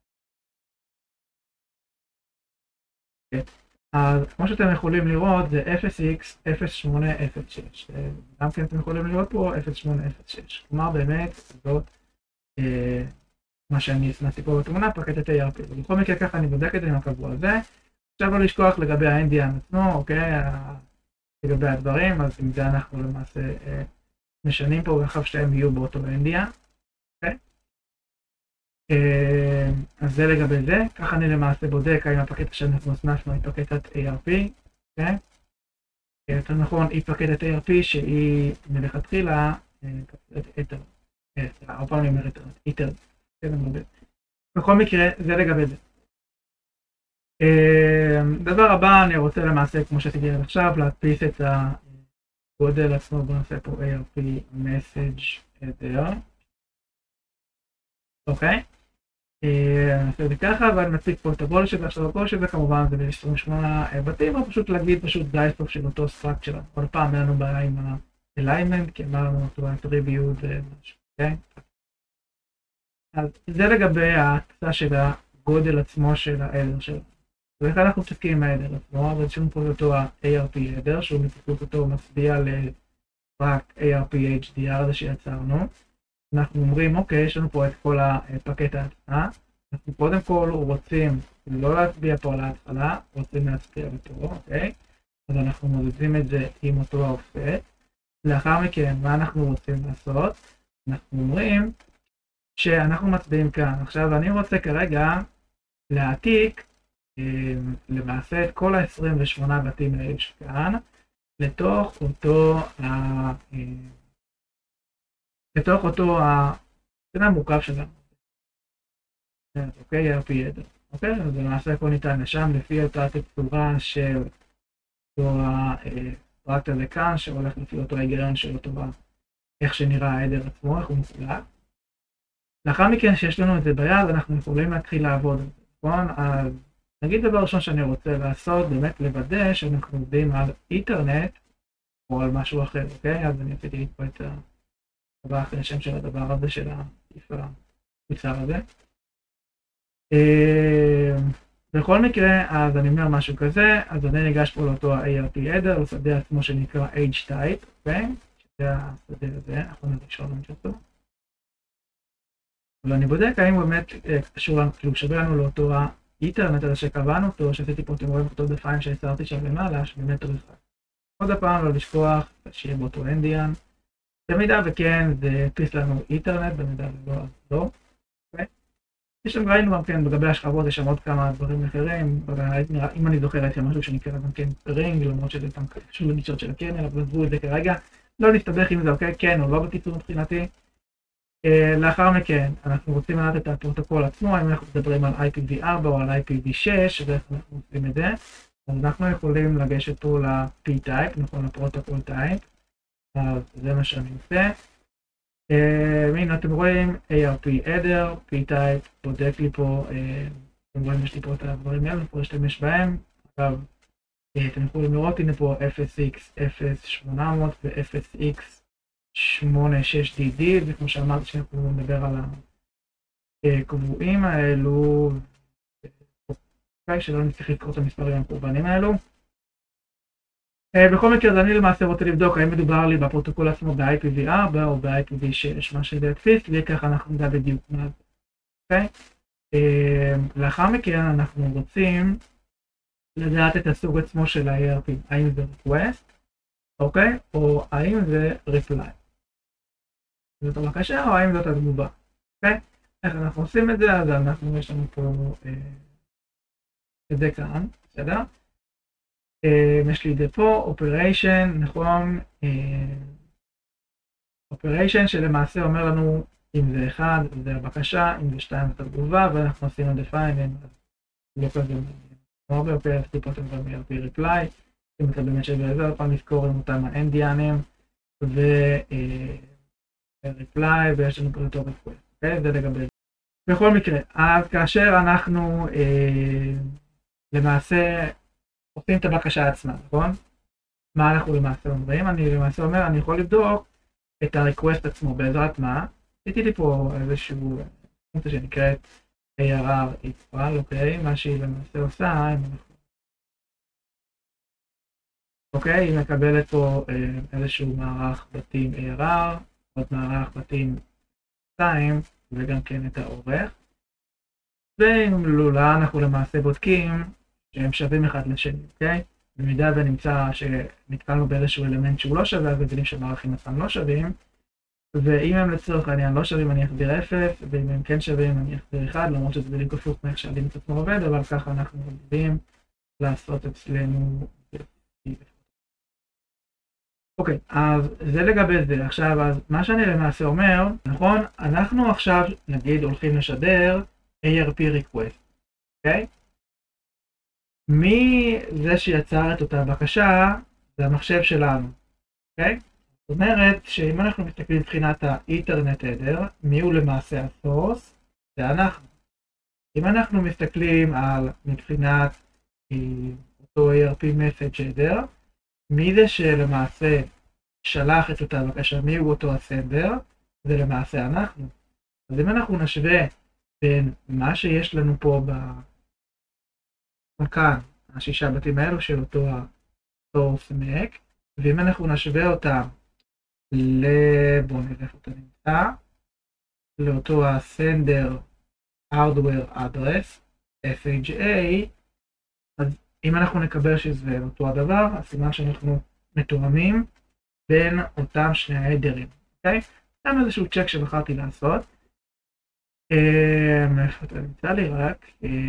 אז כמו שאתם יכולים לראות זה 0x0806, גם כן אתם יכולים לראות פה 0806, כלומר באמת זאת מה שאני הסנפתי פה בתמונה, פקטת ARP, ובכל מקרה ככה אני בודק את זה עם הקבוע הזה. עכשיו לא לשכוח לגבי האנדיאן עצמו, אוקיי, לגבי הדברים, אז עם זה אנחנו למעשה משנים פה ואחר שתיים יהיו באותו אנדיאן, אוקיי? אז זה לגבי זה, ככה אני למעשה בודק האם הפקטה שאנחנו הסנפנו היא פקטת ARP, אוקיי? יותר נכון, היא פקטת ARP שהיא מלכתחילה, עוד פעם אני אומר איתר, בכל מקרה זה לגבי זה. דבר הבא אני רוצה למעשה, כמו שעשיתי עד עכשיו, להדפיס את הגודל עצמו, בוא נעשה פה ARP message header, אוקיי? נעשה את זה ככה, ואני מציג פה את הגודל שזה, עכשיו הגודל שזה כמובן זה ב-28 בתים, או פשוט להגיד פשוט דייסטוף של אותו סטרקט שלנו. כל פעם אין לנו בעיה עם ה-alignment, כי אמרנו אותו attribute ומשהו, אוקיי? אז זה לגבי ההקצה של הגודל עצמו של ה-header שלנו. ואיך אנחנו מתעסקים עם ה-header עצמו, אז יש לנו פה אותו ה-ARP header, שהוא מציגות אותו מצביע רק ARP HDR הזה שיצרנו. אנחנו אומרים, אוקיי, יש לנו פה את כל הפקט ההתחלה, אנחנו קודם כל רוצים לא להצביע פה על ההתחלה, רוצים להצביע פה, אוקיי? אז אנחנו מודדים את זה עם אותו האופסט. לאחר מכן, מה אנחנו רוצים לעשות? אנחנו אומרים שאנחנו מצביעים כאן. עכשיו, אני רוצה כרגע להעתיק למעשה את כל ה-28 בתים האלה שכאן, לתוך אותו המורכב שלנו. אוקיי, ARP header. אוקיי, אז למעשה הכל ניתן לשם לפי אותה טקסטורה של אותו הפרט הזה כאן, שהולך לפי אותו ההיגיון של אותו איך שנראה ההדר עצמו, איך הוא מוחלט. לאחר מכן שיש לנו את זה ביד, אנחנו יכולים להתחיל לעבוד על זה, נכון? אז נגיד דבר ראשון שאני רוצה לעשות, באמת לוודא שאנחנו עובדים על אינטרנט או על משהו אחר, אוקיי? אז אני עשיתי פה את הדבר אחרי השם של הדבר הזה, של המוצר הזה. בכל מקרה, אז אני אומר משהו כזה, אז אני ניגש פה לאותו ARP header, לשדה עצמו שנקרא H-type, אוקיי? שזה השדה הזה, אנחנו נרשום אותו. ואני בודק האם הוא באמת קשור לנו, כאילו שווה לנו לאותו האינטרנט הזה שקבענו אותו, שעשיתי פה, אתם רואים אותו דפיים שיצרתי שם למעלה, שבאמת רחב. עוד הפעם לא לשכוח, שיהיה באותו אנדיאן. במידה וכן, זה הדפיס לנו אינטרנט, במידה ולא, אז לא. שם ראינו גם כן לגבי השכבות, יש שם עוד כמה דברים אחרים, אם אני זוכר הייתי משהו שנקרא גם כן רינג, למרות שזה גם קשור לגישות של הקרנל, אבל עזבו את זה כרגע, לא נסתבך עם זה, אוקיי? כן או לא בקיצור מבחינתי. לאחר מכן אנחנו רוצים לדעת את הפרוטוקול עצמו, אם אנחנו מדברים על IPv4 או על IPv6, ואיך אנחנו עושים את זה. אז אנחנו יכולים לגשת פה ל-P-Type, נכון, לפרוטוקול טייפ, אז זה מה שאני עושה. הנה אתם רואים ARP Header, P-Type, בודק לי פה, אתם רואים יש לי פה את הדברים האלה, אני יכול להשתמש בהם. עכשיו אתם יכולים לראות, הנה פה 0x0800 ו-0x86DD, וכמו שאמרתי שאנחנו נדבר על הקבועים האלו, שלא נצטרך לקרוא את המספרים המקורבנים האלו. בכל מקרה, אני למעשה רוצה לבדוק האם מדובר לי בפרוטוקול עצמו ב-IPv4 או ב-IPv6, מה שזה ידפיס, וככה אנחנו נדע בדיוק מה זה. אוקיי? לאחר מכן אנחנו רוצים לדעת את הסוג עצמו של ה-ARP, האם זה request, אוקיי? או האם זה reply. זאת הבקשה או האם זאת התגובה, אוקיי? איך אנחנו עושים את זה? אז אנחנו, יש לנו פה את זה כאן, בסדר? יש לי את זה פה, operation, נכון? operation שלמעשה אומר לנו אם זה 1, זה הבקשה, אם זה 2, זה התגובה, ואנחנו עושים את define, לא כזה הרבה יותר, טיפה אתם גם ARP reply, אם אתה באמת שווה לזה, פעם נזכור עם אותם ה-endiaנים, ו-reply, ויש לנו פה יותר request, אוקיי? זה לגבי. בכל מקרה, אז כאשר אנחנו למעשה עושים את הבקשה עצמה, נכון? מה אנחנו למעשה אומרים? אני למעשה אומר, אני יכול לבדוק את ה-request עצמו בעזרת מה? עשיתי לי פה איזשהו פונקציה שנקראת ARR equal, אוקיי? מה שהיא למעשה עושה, אוקיי? היא מקבלת פה איזשהו מערך בתים ARR, עוד מערך בתים 2, וגם כן את האורך. ועם לולה אנחנו למעשה בודקים שהם שווים אחד לשני, אוקיי? במידה ונמצא שנתקלנו באיזשהו אלמנט שהוא לא שווה, אז מבינים שמערכים עצמם לא שווים, ואם הם לצורך העניין לא שווים אני אחזיר 0, ואם הם כן שווים אני אחזיר 1, למרות שזה בדיוק הפוך מאיך שהלינק עצמו עובד, אבל ככה אנחנו יודעים לעשות אצלנו. אוקיי, אז זה לגבי זה. עכשיו, אז מה שאני למעשה אומר, נכון, אנחנו עכשיו נגיד הולכים לשדר ARP request, אוקיי? מי זה שיצר את אותה בקשה? זה המחשב שלנו, אוקיי? זאת אומרת שאם אנחנו מסתכלים מבחינת האינטרנט הדר, מי הוא למעשה הסורס? זה אנחנו. אם אנחנו מסתכלים על מבחינת אותו ARP message header, מי זה שלמעשה שלח את אותה בקשה, מי הוא אותו הסנדר? זה למעשה אנחנו. אז אם אנחנו נשווה בין מה שיש לנו פה כאן, השישה בתים האלו של אותו ה-source MAC, ואם אנחנו נשווה אותם בואו נראה איפה אתה נמצא, לאותו ה-sender hardware address, FHA, אז אם אנחנו נקבל שזה אותו הדבר, אז סימן שאנחנו מתואמים בין אותם שני ההדרים, אוקיי? גם איזשהו צ'ק שבחרתי לעשות. איפה אתה נמצא לי רק?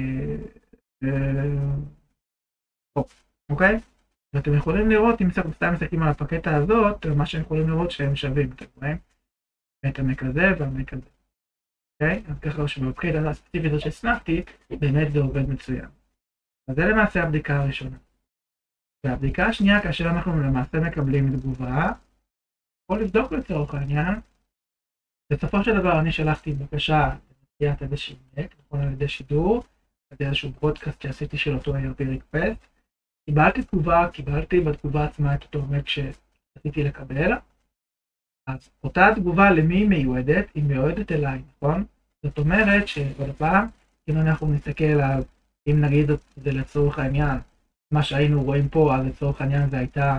אוקיי? ואתם יכולים לראות, אם סתם מסתכלים על הפקטה הזאת, מה שהם יכולים לראות שהם שווים, אתם רואים? את המק הזה והמק הזה. אוקיי? אז ככה שבבקטה הספציפית הזאת שסנפתי, באמת זה עובד מצוין. אז זה למעשה הבדיקה הראשונה. והבדיקה השנייה, כאשר אנחנו למעשה מקבלים תגובה, יכול לבדוק לצורך העניין, בסופו של דבר אני שלחתי בקשה לתיית איזשהו מק, נכון על ידי שידור, על ידי איזשהו ברודקאסט שעשיתי של אותו ARP request, קיבלתי בתגובה עצמה את אותו מק שרציתי לקבל, אז אותה תגובה למי היא מיועדת? היא מיועדת אליי, נכון? זאת אומרת שעוד פעם, אם אנחנו נסתכל על, אם נגיד את זה לצורך העניין, מה שהיינו רואים פה, אז לצורך העניין זה הייתה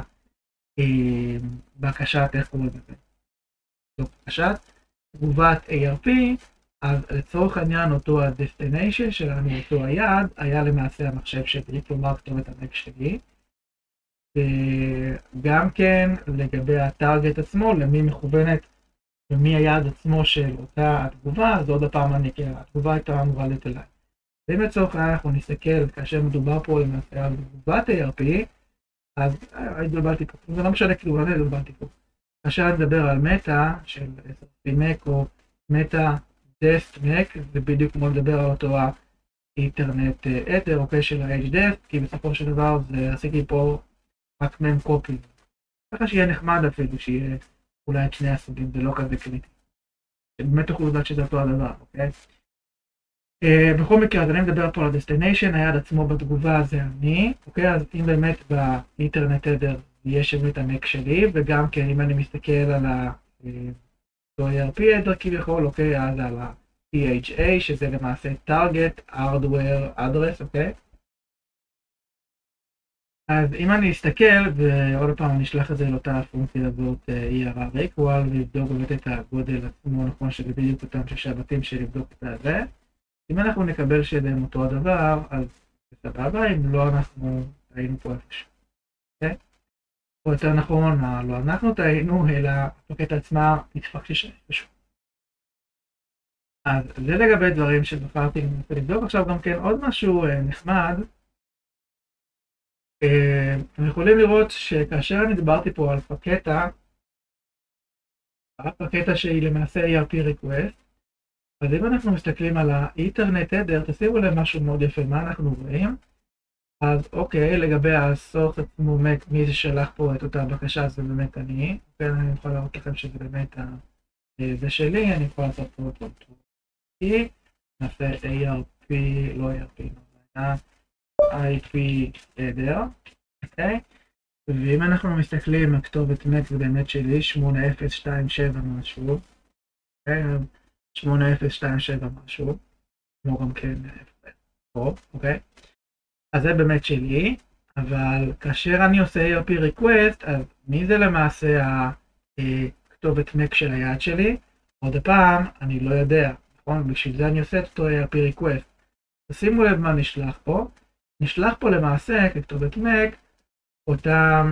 בקשת, איך קוראים לזה? זו בקשת תגובת ARP, אז לצורך העניין אותו ה-destination שלנו, אותו היעד, היה למעשה המחשב שלי, כלומר כתובת המק שלי. וגם כן לגבי הטארגט עצמו, למי מכוונת ומי היעד עצמו של אותה התגובה, אז עוד הפעם התגובה הייתה אמורה להיות אליי. ואם לצורך העניין אנחנו נסתכל, כאשר מדובר פה למעשה על תגובת ARP, אז התבלבלתי פה, זה לא משנה כאילו, לא התבלבלתי פה. כאשר אני מדבר על מטה של SRP Mac או מטה דסט Mac, זה בדיוק כמו לדבר על אותו האינטרנט אתר, אוקיי, של ה-HDEST, כי בסופו של דבר זה עשיתי פה רק מהם קופי. ככה שיהיה נחמד אפילו, שיהיה אולי את שני הסוגים, זה לא כזה קריטי. באמת תוכלו לדעת שזה אותו הדבר, אוקיי? בכל מקרה, אז אני מדבר פה על ה-destination, היעד עצמו בתגובה זה אני, אוקיי? אז אם באמת באינטרנט אדר יש את המק שלי, וגם כן אם אני מסתכל על ה-ERP אדר כביכול, אוקיי? אז על ה-THA, שזה למעשה target hardware address, אוקיי? אז אם אני אסתכל, ועוד פעם אני אשלח את זה לאותה הפונקציה הזאת ERR equal, ולבדוק באמת את הגודל עצמו, נכון שזה בדיוק אותם שהבתים של לבדוק את זה. אם אנחנו נקבל שהם אותו הדבר, אז סבבה, אם לא אנחנו טעינו פה איפשהו. אוקיי? או יותר נכון, לא אנחנו טעינו, אלא הפקט עצמה נדפק איפשהו. אז זה לגבי דברים שבחרתי לבדוק. עכשיו גם כן עוד משהו נחמד. אתם יכולים לראות שכאשר אני דיברתי פה על פקטה שהיא למעשה ERP request, אז אם אנחנו מסתכלים על האינטרנט אדר, תשימו לב משהו מאוד יפה, מה אנחנו רואים? אז אוקיי, לגבי הסורס עצמו, מי ששלח פה את אותה בקשה, זה באמת אני. ואני יכול להראות לכם שזה באמת זה שלי, אני יכול לעשות פה אותו. נעשה ARP, לא ARP, IP אדר, אוקיי? ואם אנחנו מסתכלים, הכתובת מק זה באמת שלי, 8027 משהו, אוקיי? 8027 משהו, כמו גם כן פה, אוקיי? אז זה באמת שלי, אבל כאשר אני עושה ARP request, אז מי זה למעשה הכתובת מק של היעד שלי? עוד הפעם, אני לא יודע, נכון? בשביל זה אני עושה את אותו ARP request. תשימו לב מה נשלח פה. נשלח פה למעשה ככתובת מק, אותם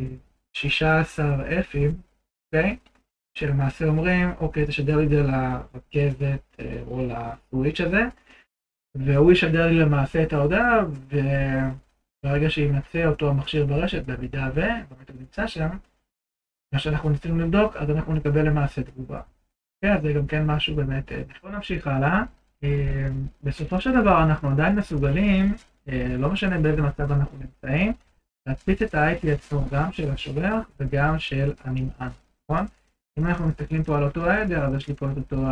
16 F'ים, אוקיי? שלמעשה אומרים, אוקיי, תשדר לי את זה לרכבת או לסוויץ' הזה, והוא ישדר לי למעשה את ההודעה, וברגע שימצא אותו המכשיר ברשת, במידה ובאמת הוא נמצא שם, מה שאנחנו ניסינו לבדוק, אז אנחנו נקבל למעשה תגובה. אוקיי, אז זה גם כן משהו באמת, בואו נמשיך הלאה. בסופו של דבר אנחנו עדיין מסוגלים, לא משנה באיזה מצב אנחנו נמצאים, להצפיץ את ה-IP עצמו גם של השולח וגם של הנמען, נכון? אם אנחנו מסתכלים פה על אותו ההדר, אז יש לי פה את אותו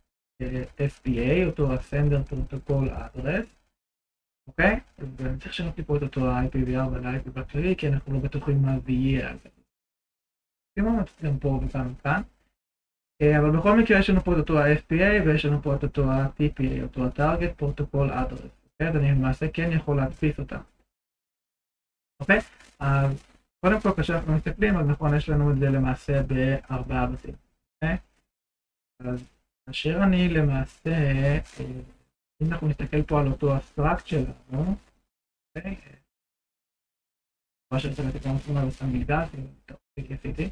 ה-SPA, אותו ה-Sender Protocol Address, אוקיי? ואני צריך לשנות לי פה את אותו ה-IPv4 ול-IP בכללי, כי אנחנו לא בטוחים מה זה יהיה על זה. שימו גם פה וגם כאן. אבל בכל מקרה יש לנו פה את אותו ה-SPA ויש לנו פה את אותו ה-TPA, אותו ה-Target Protocol Address, אוקיי? אז אני למעשה כן יכול להדפיס אותה. אוקיי? אז קודם כל כאשר אנחנו מסתכלים, אז נכון יש לנו את זה למעשה ב4 בתים, אוקיי? אז כאשר אני למעשה, אם אנחנו נסתכל פה על אותו הסטרקט שלנו, אוקיי? מה שאני רוצה לתת גם תמונה וסתם מגדל, כי עשיתי.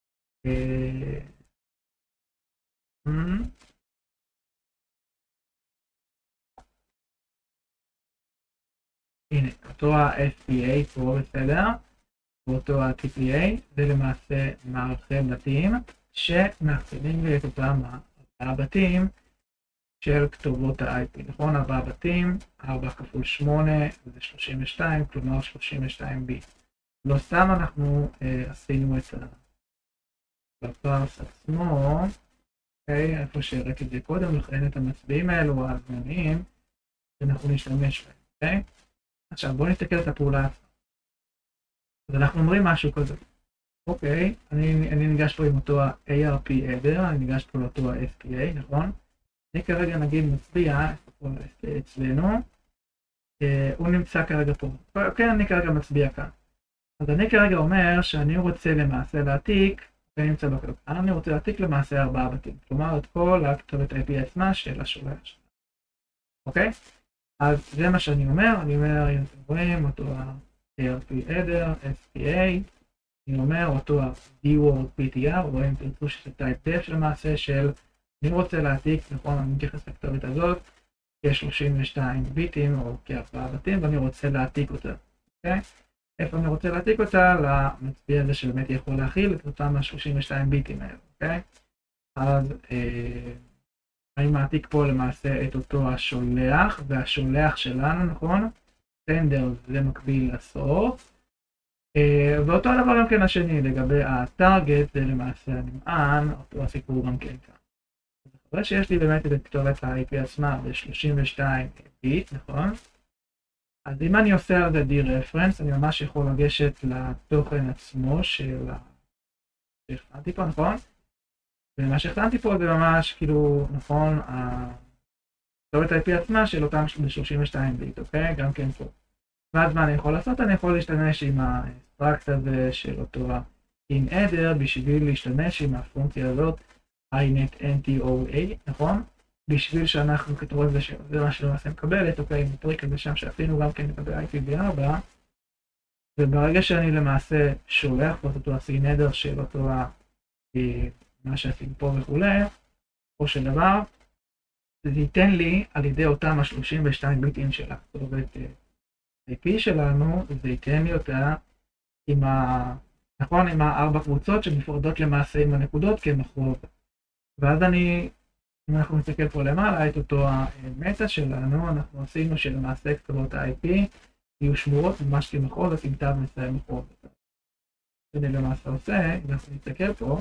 הנה, אותו ה-SPA פה בסדר, ואותו ה-TPA, זה למעשה מערכי בתים שמאחסנים לי את אותם 4 בתים של כתובות ה-IP, נכון? 4 בתים, 4 כפול 8 זה 32, כלומר 32 ביט. לא סתם אנחנו עשינו את הפרס עצמו, אוקיי, איפה שהראיתי את זה קודם, לכן את המצביעים האלו, הזמניים, שאנחנו נשתמש בהם, אוקיי? עכשיו בואו נסתכל את הפעולה. אז אנחנו אומרים משהו כזה. אוקיי, אני ניגש פה עם אותו ה-ARP header, אני ניגש פה לאותו ה-SPA, נכון? אני כרגע נגיד מצביע, פה ה-SPA אצלנו, הוא נמצא כרגע פה. אוקיי, אני כרגע מצביע כאן. אז אני כרגע אומר שאני רוצה למעשה להעתיק, אני נמצא בכלל, אני רוצה להעתיק למעשה 4 בתים. כלומר את כל הכתובת IP עצמה של השולח שלנו. אוקיי? אז זה מה שאני אומר, אני אומר, אם אתם רואים, אותו ה-ARP header, SPA, אני אומר אותו ה-dword ptr, רואים תרצו שזה טייפ דף למעשה של אני רוצה להעתיק, נכון, אני מתייחס לכתובת הזאת, יש 32 ביטים או כ4 בתים ואני רוצה להעתיק אותה, אוקיי? איפה אני רוצה להעתיק אותה? למצביע הזה שבאמת יכול להכיל את אותם ה-32 ביטים האלה, אוקיי? אז אני מעתיק פה למעשה את אותו השולח, והשולח שלנו, נכון? sender זה מקביל לסוף. ואותו דבר גם כן השני, לגבי הטארגט זה למעשה הנמען, אותו הסיפור גם כן כאן. אחרי שיש לי באמת את כתובת ה-IP עצמה ב-32 ביט, נכון? אז אם אני עושה על זה D-Reference, אני ממש יכול לגשת לתוכן עצמו של שהכנתי פה, נכון? ומה שהכנתי פה זה ממש כאילו, נכון, כתובת ה-IP עצמה של אותם 32 ביט, אוקיי? גם כן פה. ואז מה אני יכול לעשות? אני יכול להשתמש עם האקסטרקט הזה של אותו in-adder בשביל להשתמש עם הפונקציה הזאת inetNTOA, נכון? בשביל שאנחנו כתוב את זה שזה מה שלמעשה מקבלת, אוקיי, מטריק הזה שם שעשינו גם כן לגבי IPv4, וברגע שאני למעשה שולח פה את אותו ה-in-adder של אותו מה שעשינו פה וכולי, או של דבר, זה ייתן לי על ידי אותם ה-32 ביטים של הכתובת IP שלנו, זה ייתן לי אותה עם נכון, עם 4 קבוצות שמפורדות למעשה עם הנקודות כמחרוב. ואז אם אנחנו נסתכל פה למעלה, את אותו המטה שלנו, אנחנו עשינו שלמעשה כתובות ה-IP יהיו שמורות ממש כמחרוב, אז עם תו מסיים מחרוב. אני למעשה עושה, אם אנחנו נסתכל פה,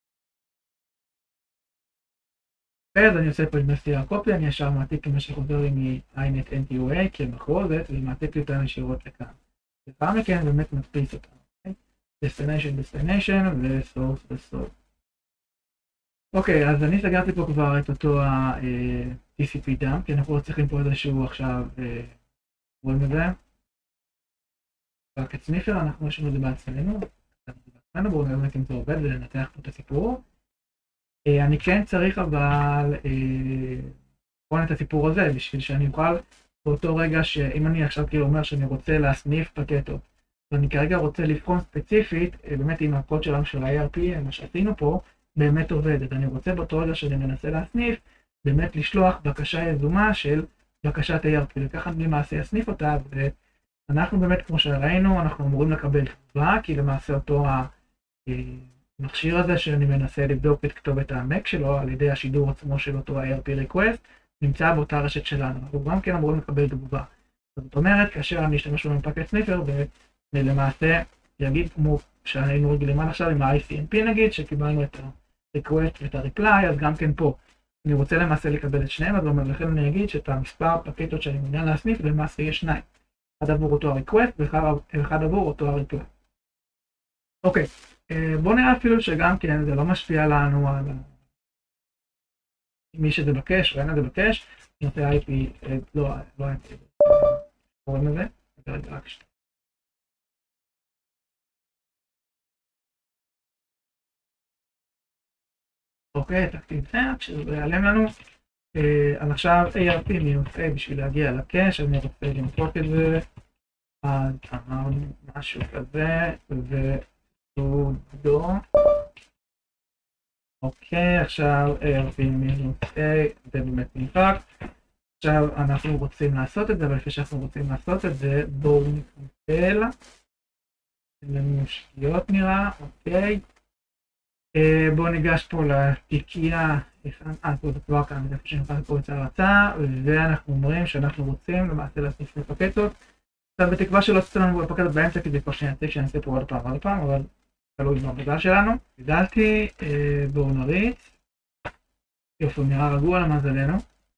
אז אני עושה פה עם STR קופי, אני ישר מעתיק עם מה שחוזר לי מ-inetNTOA כמחרוזת, ומעתיק לי אותם ישירות לכאן. לפעם מכן באמת מדפיס אותם. destination ו-source. אוקיי, אז אני סגרתי פה כבר את אותו ה-TCP dump, כי אנחנו לא צריכים פה איזשהו עכשיו, רואים את זה. רק את סניפר, אנחנו יש לנו את זה בעצמנו. בואו נראה אם זה עובד ולנתח פה את הסיפור. אני כן צריך אבל לבחון את הסיפור הזה, בשביל שאני אוכל באותו רגע שאם אני עכשיו כאילו אומר שאני רוצה להסניף פקטות, ואני כרגע רוצה לבחון ספציפית, באמת עם הקוד שלנו של ה-ARP, מה שעשינו פה, באמת עובדת. אני רוצה באותו רגע שאני מנסה להסניף, באמת לשלוח בקשה יזומה של בקשת ARP, וככה אני למעשה אסניף אותה, ואנחנו באמת כמו שראינו, אנחנו אמורים לקבל תגובה, כי למעשה אותו המכשיר הזה שאני מנסה לבדוק את כתובת המק שלו, על ידי השידור עצמו של אותו ARP request, נמצא באותה רשת שלנו, אנחנו גם כן אמורים לקבל תגובה. זאת אומרת, כאשר אני אשתמש במפקד סניפר, ולמעשה יגיד כמו שהיינו רגילים עד עכשיו עם ה-ICMP נגיד, שקיבלנו את ה-request ואת ה-reply, אז גם כן פה. אני רוצה למעשה לקבל את שניהם, אז לכן אני אגיד שאת המספר פקטות שאני מעוניין להסניף, למעשה יש שניים. אחד עבור אותו ה-request ואחד עבור אותו ה-reply. אוקיי, בואו נראה אפילו שגם כן זה לא משפיע לנו על מי שזה בקש או אין זה בקש. אני רוצה IP, לא IP, קוראים לזה, רק שתי. אוקיי, תקטיב את שזה יעלם לנו. אז עכשיו ARP מיוצא בשביל להגיע לקש, אני רוצה למחוק את זה. אז אמרנו משהו כזה, וסודו. אוקיי, עכשיו ARP מיוצא, זה באמת נמחק. עכשיו אנחנו רוצים לעשות את זה, אבל לפני שאנחנו רוצים לעשות את זה, בואו נקבל. אין לנו שגיאות נראה, אוקיי. בואו ניגש פה לתיקייה, זה כבר כאן, זה איפה שנכנס פה את הרצה, ואנחנו אומרים שאנחנו רוצים למעשה להסניף לפקטות. עכשיו בתקווה שלא תצא לנו לפקטות באמצע, כי זה כבר שנעתיק שאני אעשה פה עוד פעם, אבל תלוי במזל שלנו. גדלתי, בואו נריץ. יופי, נראה רגוע למזלנו.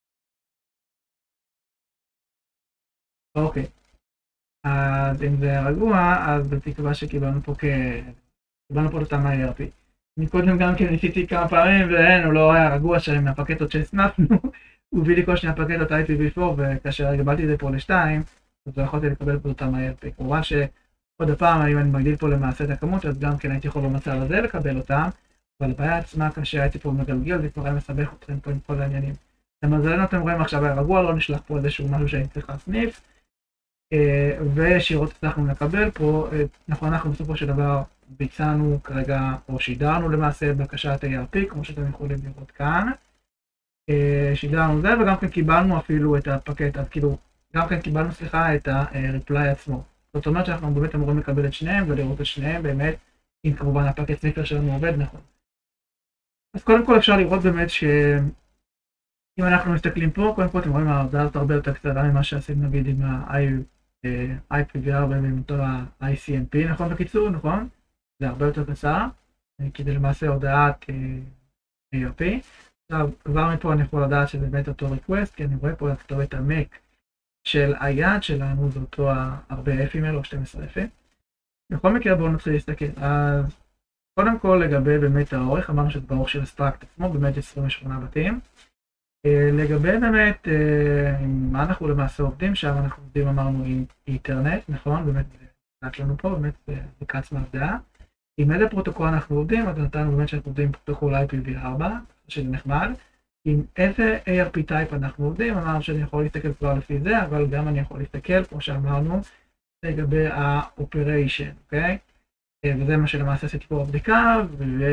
אוקיי, אז אם זה רגוע, אז בתקווה שקיבלנו פה קיבלנו פה את אותם ה-ARP. מקודם גם כן ניסיתי כמה פעמים ואין, הוא לא היה רגוע שם מהפקטות שהסנפנו, הוא הביא לי כל שני הפקטות IPv4 וכאשר קיבלתי את זה פה ל2, אז לא יכולתי לקבל פה אותם ה-ARP. כמובן שעוד הפעם, אם אני מגדיל פה למעשה את הכמות, אז גם כן הייתי יכול במצב הזה לקבל אותם, אבל הבעיה עצמה כאשר הייתי פה מגלגל, זה כבר היה מסבך אתכם פה עם כל העניינים. למזלנו אתם רואים עכשיו היה רגוע, לא נשלח פה איזשהו משהו שאני צריך להסניף, וישירות הצלחנו לקבל פה, נכון, אנחנו בסופו של דבר ביצענו כרגע, או שידרנו למעשה בקשת ARP, כמו שאתם יכולים לראות כאן. שידרנו זה, וגם כן קיבלנו אפילו את הפקט, אז כאילו, גם כן קיבלנו, סליחה, את ה-reply עצמו. זאת אומרת שאנחנו באמת אמורים לקבל את שניהם, ולראות את שניהם באמת, אם כמובן הפקט סניקר שלנו עובד נכון. אז קודם כל אפשר לראות באמת שאם אנחנו מסתכלים פה, קודם כל אתם רואים ההודעה הזאת הרבה יותר קצרה ממה שעשינו נגיד עם ה-IPv4 ועם אותו ה-ICMP, נכון בקיצור, נכון? זה הרבה יותר קצר, כדי למעשה הודעת ARP. עכשיו, כבר מפה אני יכול לדעת שזה באמת אותו request, כי אני רואה פה לכתוב את המק של היעד שלנו, זה אותו הרבה F'ים או 12 F'ים. בכל מקרה בואו נתחיל להסתכל. אז קודם כל לגבי באמת האורך, אמרנו שזה באורך של הסטרקט עצמו, באמת 28 בתים. לגבי באמת מה אנחנו למעשה עובדים שם, אנחנו עובדים אמרנו עם אינטרנט, נכון? באמת נתת לנו פה, באמת זה קץ מעבדה. עם איזה פרוטוקול אנחנו עובדים, אז נתנו באמת שאנחנו עובדים עם פרוטוקול IPv4, שזה נחמד. עם איזה ARP type אנחנו עובדים, אמרנו שאני יכול להסתכל כבר לפי זה, אבל גם אני יכול להסתכל, כמו שאמרנו, לגבי ה-operation, אוקיי? וזה מה שלמעשה עשיתי פה בבדיקה,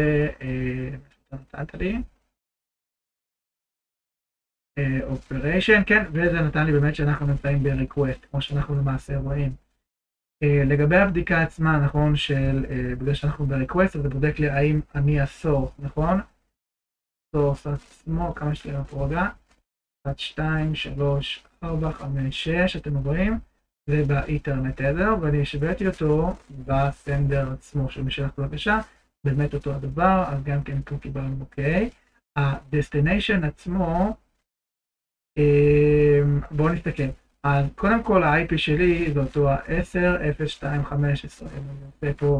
נתת לי. operation, כן, וזה נתן לי באמת שאנחנו נמצאים ב-request, כמו שאנחנו למעשה רואים. לגבי הבדיקה עצמה, נכון, בגלל שאנחנו ב-request, אז זה בודק לי האם אני ה-source, נכון? source עצמו, כמה שתהיה פה רגע, 1, 2, 3, 4, 5, 6, אתם רואים, זה באינטרנט header, ואני השוויתי אותו בסנדר עצמו של מי שלח בבקשה, באמת אותו הדבר, אז גם כן פה קיבלנו אוקיי. ה-destination עצמו, בואו נסתכל. אז קודם כל ה-IP שלי זה אותו ה-10.0.2.15, אני עושה פה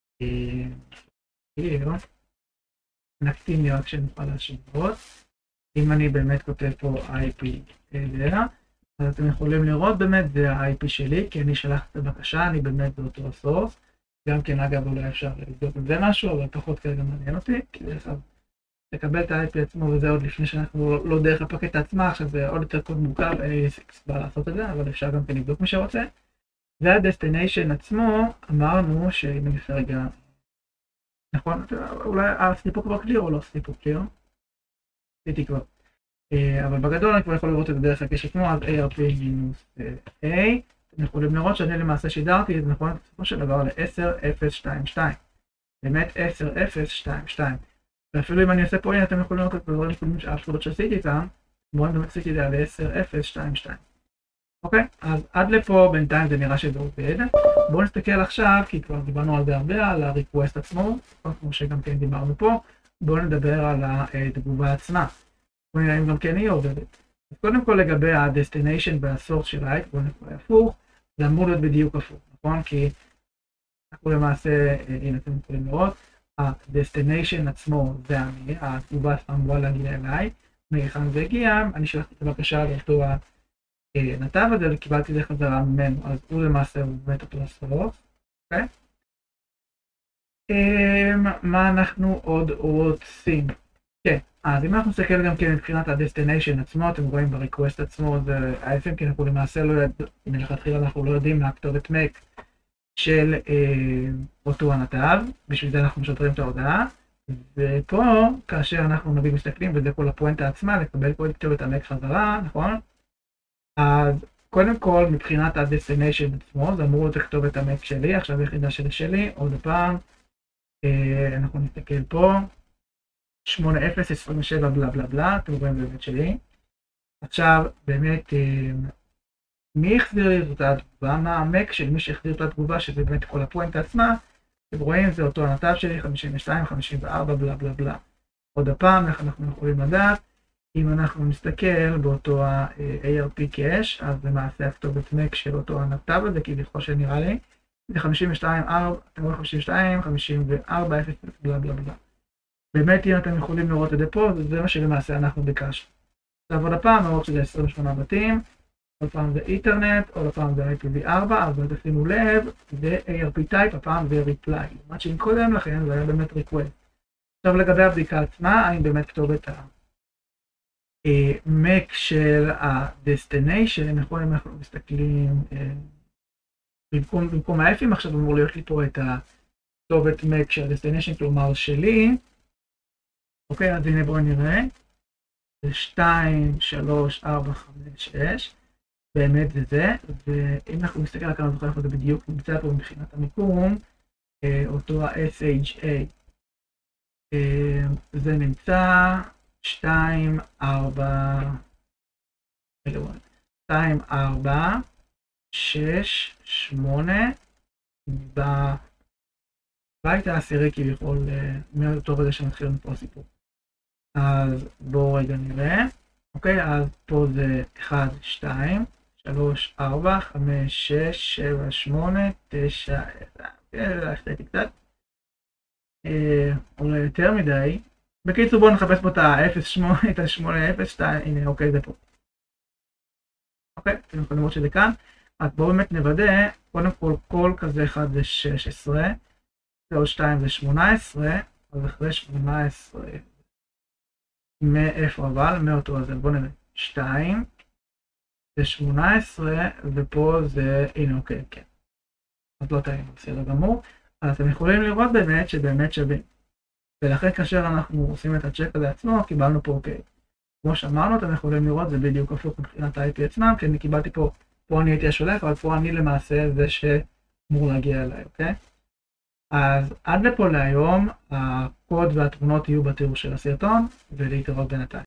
נקטין לי רק שנוכל להשוות. אם אני באמת כותב פה IP אליה, אז אתם יכולים לראות באמת זה ה-IP שלי, כי אני שלחתי את הבקשה, אני באמת זה אותו הסורס. גם כן אגב אולי אפשר לבדוק עם זה משהו, אבל פחות כרגע מעניין אותי, כי דרך כלל לקבל את ה-IP עצמו וזה עוד לפני שאנחנו לא דרך הפקט עצמה, עכשיו זה עוד יותר קוד מורכב, אין לי סיבה לעשות את זה, אבל אפשר גם כן לבדוק מי שרוצה. וה-destination עצמו, אמרנו שאם אני אעשה רגע, נכון, אולי הסליפו כבר קליר או לא סליפו קליר? עשיתי כבר. אבל בגדול אני כבר יכול לראות את זה דרך הקש עצמו, אז ARP-A, אתם יכולים לראות שאני למעשה שידרתי את זה נכון בסופו של דבר ל-10.0.2.2. באמת 10.0.2.2. ואפילו אם אני עושה פה, הנה אתם יכולים לראות את הדברים האפשרויות שעשיתי איתם, רואים באמת עשיתי את זה על 10.0.2.2. אוקיי, אז עד לפה בינתיים זה נראה שזה עובד. בואו נסתכל עכשיו, כי כבר דיברנו על זה הרבה, על ה-request עצמו, כמו שגם כן דיברנו פה, בואו נדבר על התגובה עצמה. בואו נראה אם גם כן היא עובדת. אז קודם כל לגבי ה-destination וה-source של ה-IP, בואו נקרא הפוך, זה אמור להיות בדיוק הפוך, נכון? כי אנחנו למעשה, הנה אתם יכולים לראות, ה-destination עצמו זה אני, התגובה אמורה להגיע אליי, מהיכן זה הגיע, אני שלחתי את הבקשה לאותו הנתב הזה וקיבלתי זה חזרה ממנו, אז הוא למעשה הוא באמת אותו הסורוס, אוקיי? מה אנחנו עוד רוצים? כן, אז אם אנחנו נסתכל גם כן מבחינת ה-destination עצמו, אתם רואים ב-request עצמו, זה ה-FM, כי אנחנו למעשה לא יודעים, מלכתחילה אנחנו לא יודעים להכתוב את make של אותו הנתב, בשביל זה אנחנו משדרים את ההודעה, ופה, כאשר אנחנו נביא מסתכלים, וזה כל הפואנטה עצמה, לקבל פה לכתוב את המק חזרה, נכון? אז קודם כל, מבחינת ה-destination עצמו, זה אמור לכתוב את המק שלי, עכשיו יחידה שלי, עוד פעם, אנחנו נסתכל פה, 8027 בלה בלה בלה, אתם רואים באמת שלי. עכשיו, באמת, מי החזיר לי את אותה התגובה? מה המק של מי שהחזיר את התגובה, שזה באמת כל הפואנטה עצמה, אתם רואים, זה אותו הנתב שלי, 52, 54, בלה בלה בלה. עוד הפעם, איך אנחנו יכולים לדעת, אם אנחנו נסתכל באותו ה-ARP cache, אז למעשה הכתובת מק של אותו הנתב הזה, כי בכל שנראה לי, זה 52, 4, אתם רואים 52, 54, 0, בלה בלה בלה. באמת, אם אתם יכולים לראות את זה פה, זה מה שלמעשה אנחנו ביקשנו. עכשיו עוד הפעם, נראות שזה 28 בתים, עוד פעם זה אינטרנט, עוד פעם זה IPv4, אבל תשימו לב, זה ARP type, הפעם זה reply. מה שאם קודם לכן, זה היה באמת request. עכשיו לגבי הבדיקה עצמה, האם באמת כתובת ה-make של ה-destination, נכון, אם אנחנו מסתכלים במקום ה-F'ים עכשיו אמור להיות לי פה את הכתובת MAC של ה-destination, כלומר שלי. אוקיי, אז הנה בואו נראה. זה 2, 3, 4, 5, 6. באמת זה, ואם אנחנו מסתכל על כמה זוכר איפה זה בדיוק נמצא פה מבחינת המיקום, אותו ה-SHA. זה נמצא 2, 4, 6, 8, בבית העשירי כביכול, מאותו רגע שמתחיל לנו פה הסיפור. אז בואו רגע נראה. אוקיי, אז פה זה 1, 2, 3, 4, 5, 6, 7, 8, 9, 10, החטאתי קצת. אולי יותר מדי. בקיצור בואו נחפש פה את ה-0, את ה-8, 0, 2, הנה אוקיי זה פה. אוקיי, אתם יכולים לראות שזה כאן. אז בואו באמת נוודא, קודם כל כזה 1 זה 16, ועוד 2 זה 18, אז אחרי 18, מאיפה אבל? מאותו הזה, בואו נראה, 2, זה 18, ופה זה, הנה אוקיי, כן. אז לא טעינו, בסדר גמור. אז אתם יכולים לראות באמת שבאמת שווים. ולכן כאשר אנחנו עושים את הצ'ק הזה עצמו, קיבלנו פה אוקיי. כמו שאמרנו, אתם יכולים לראות, זה בדיוק הפוך מבחינת ה-IP עצמם, כי אני קיבלתי פה אני הייתי השולח, אבל פה אני למעשה זה שאמור להגיע אליי, אוקיי? אז עד לפה להיום, הקוד והתמונות יהיו בתיאור של הסרטון, ולהתראות בינתיים.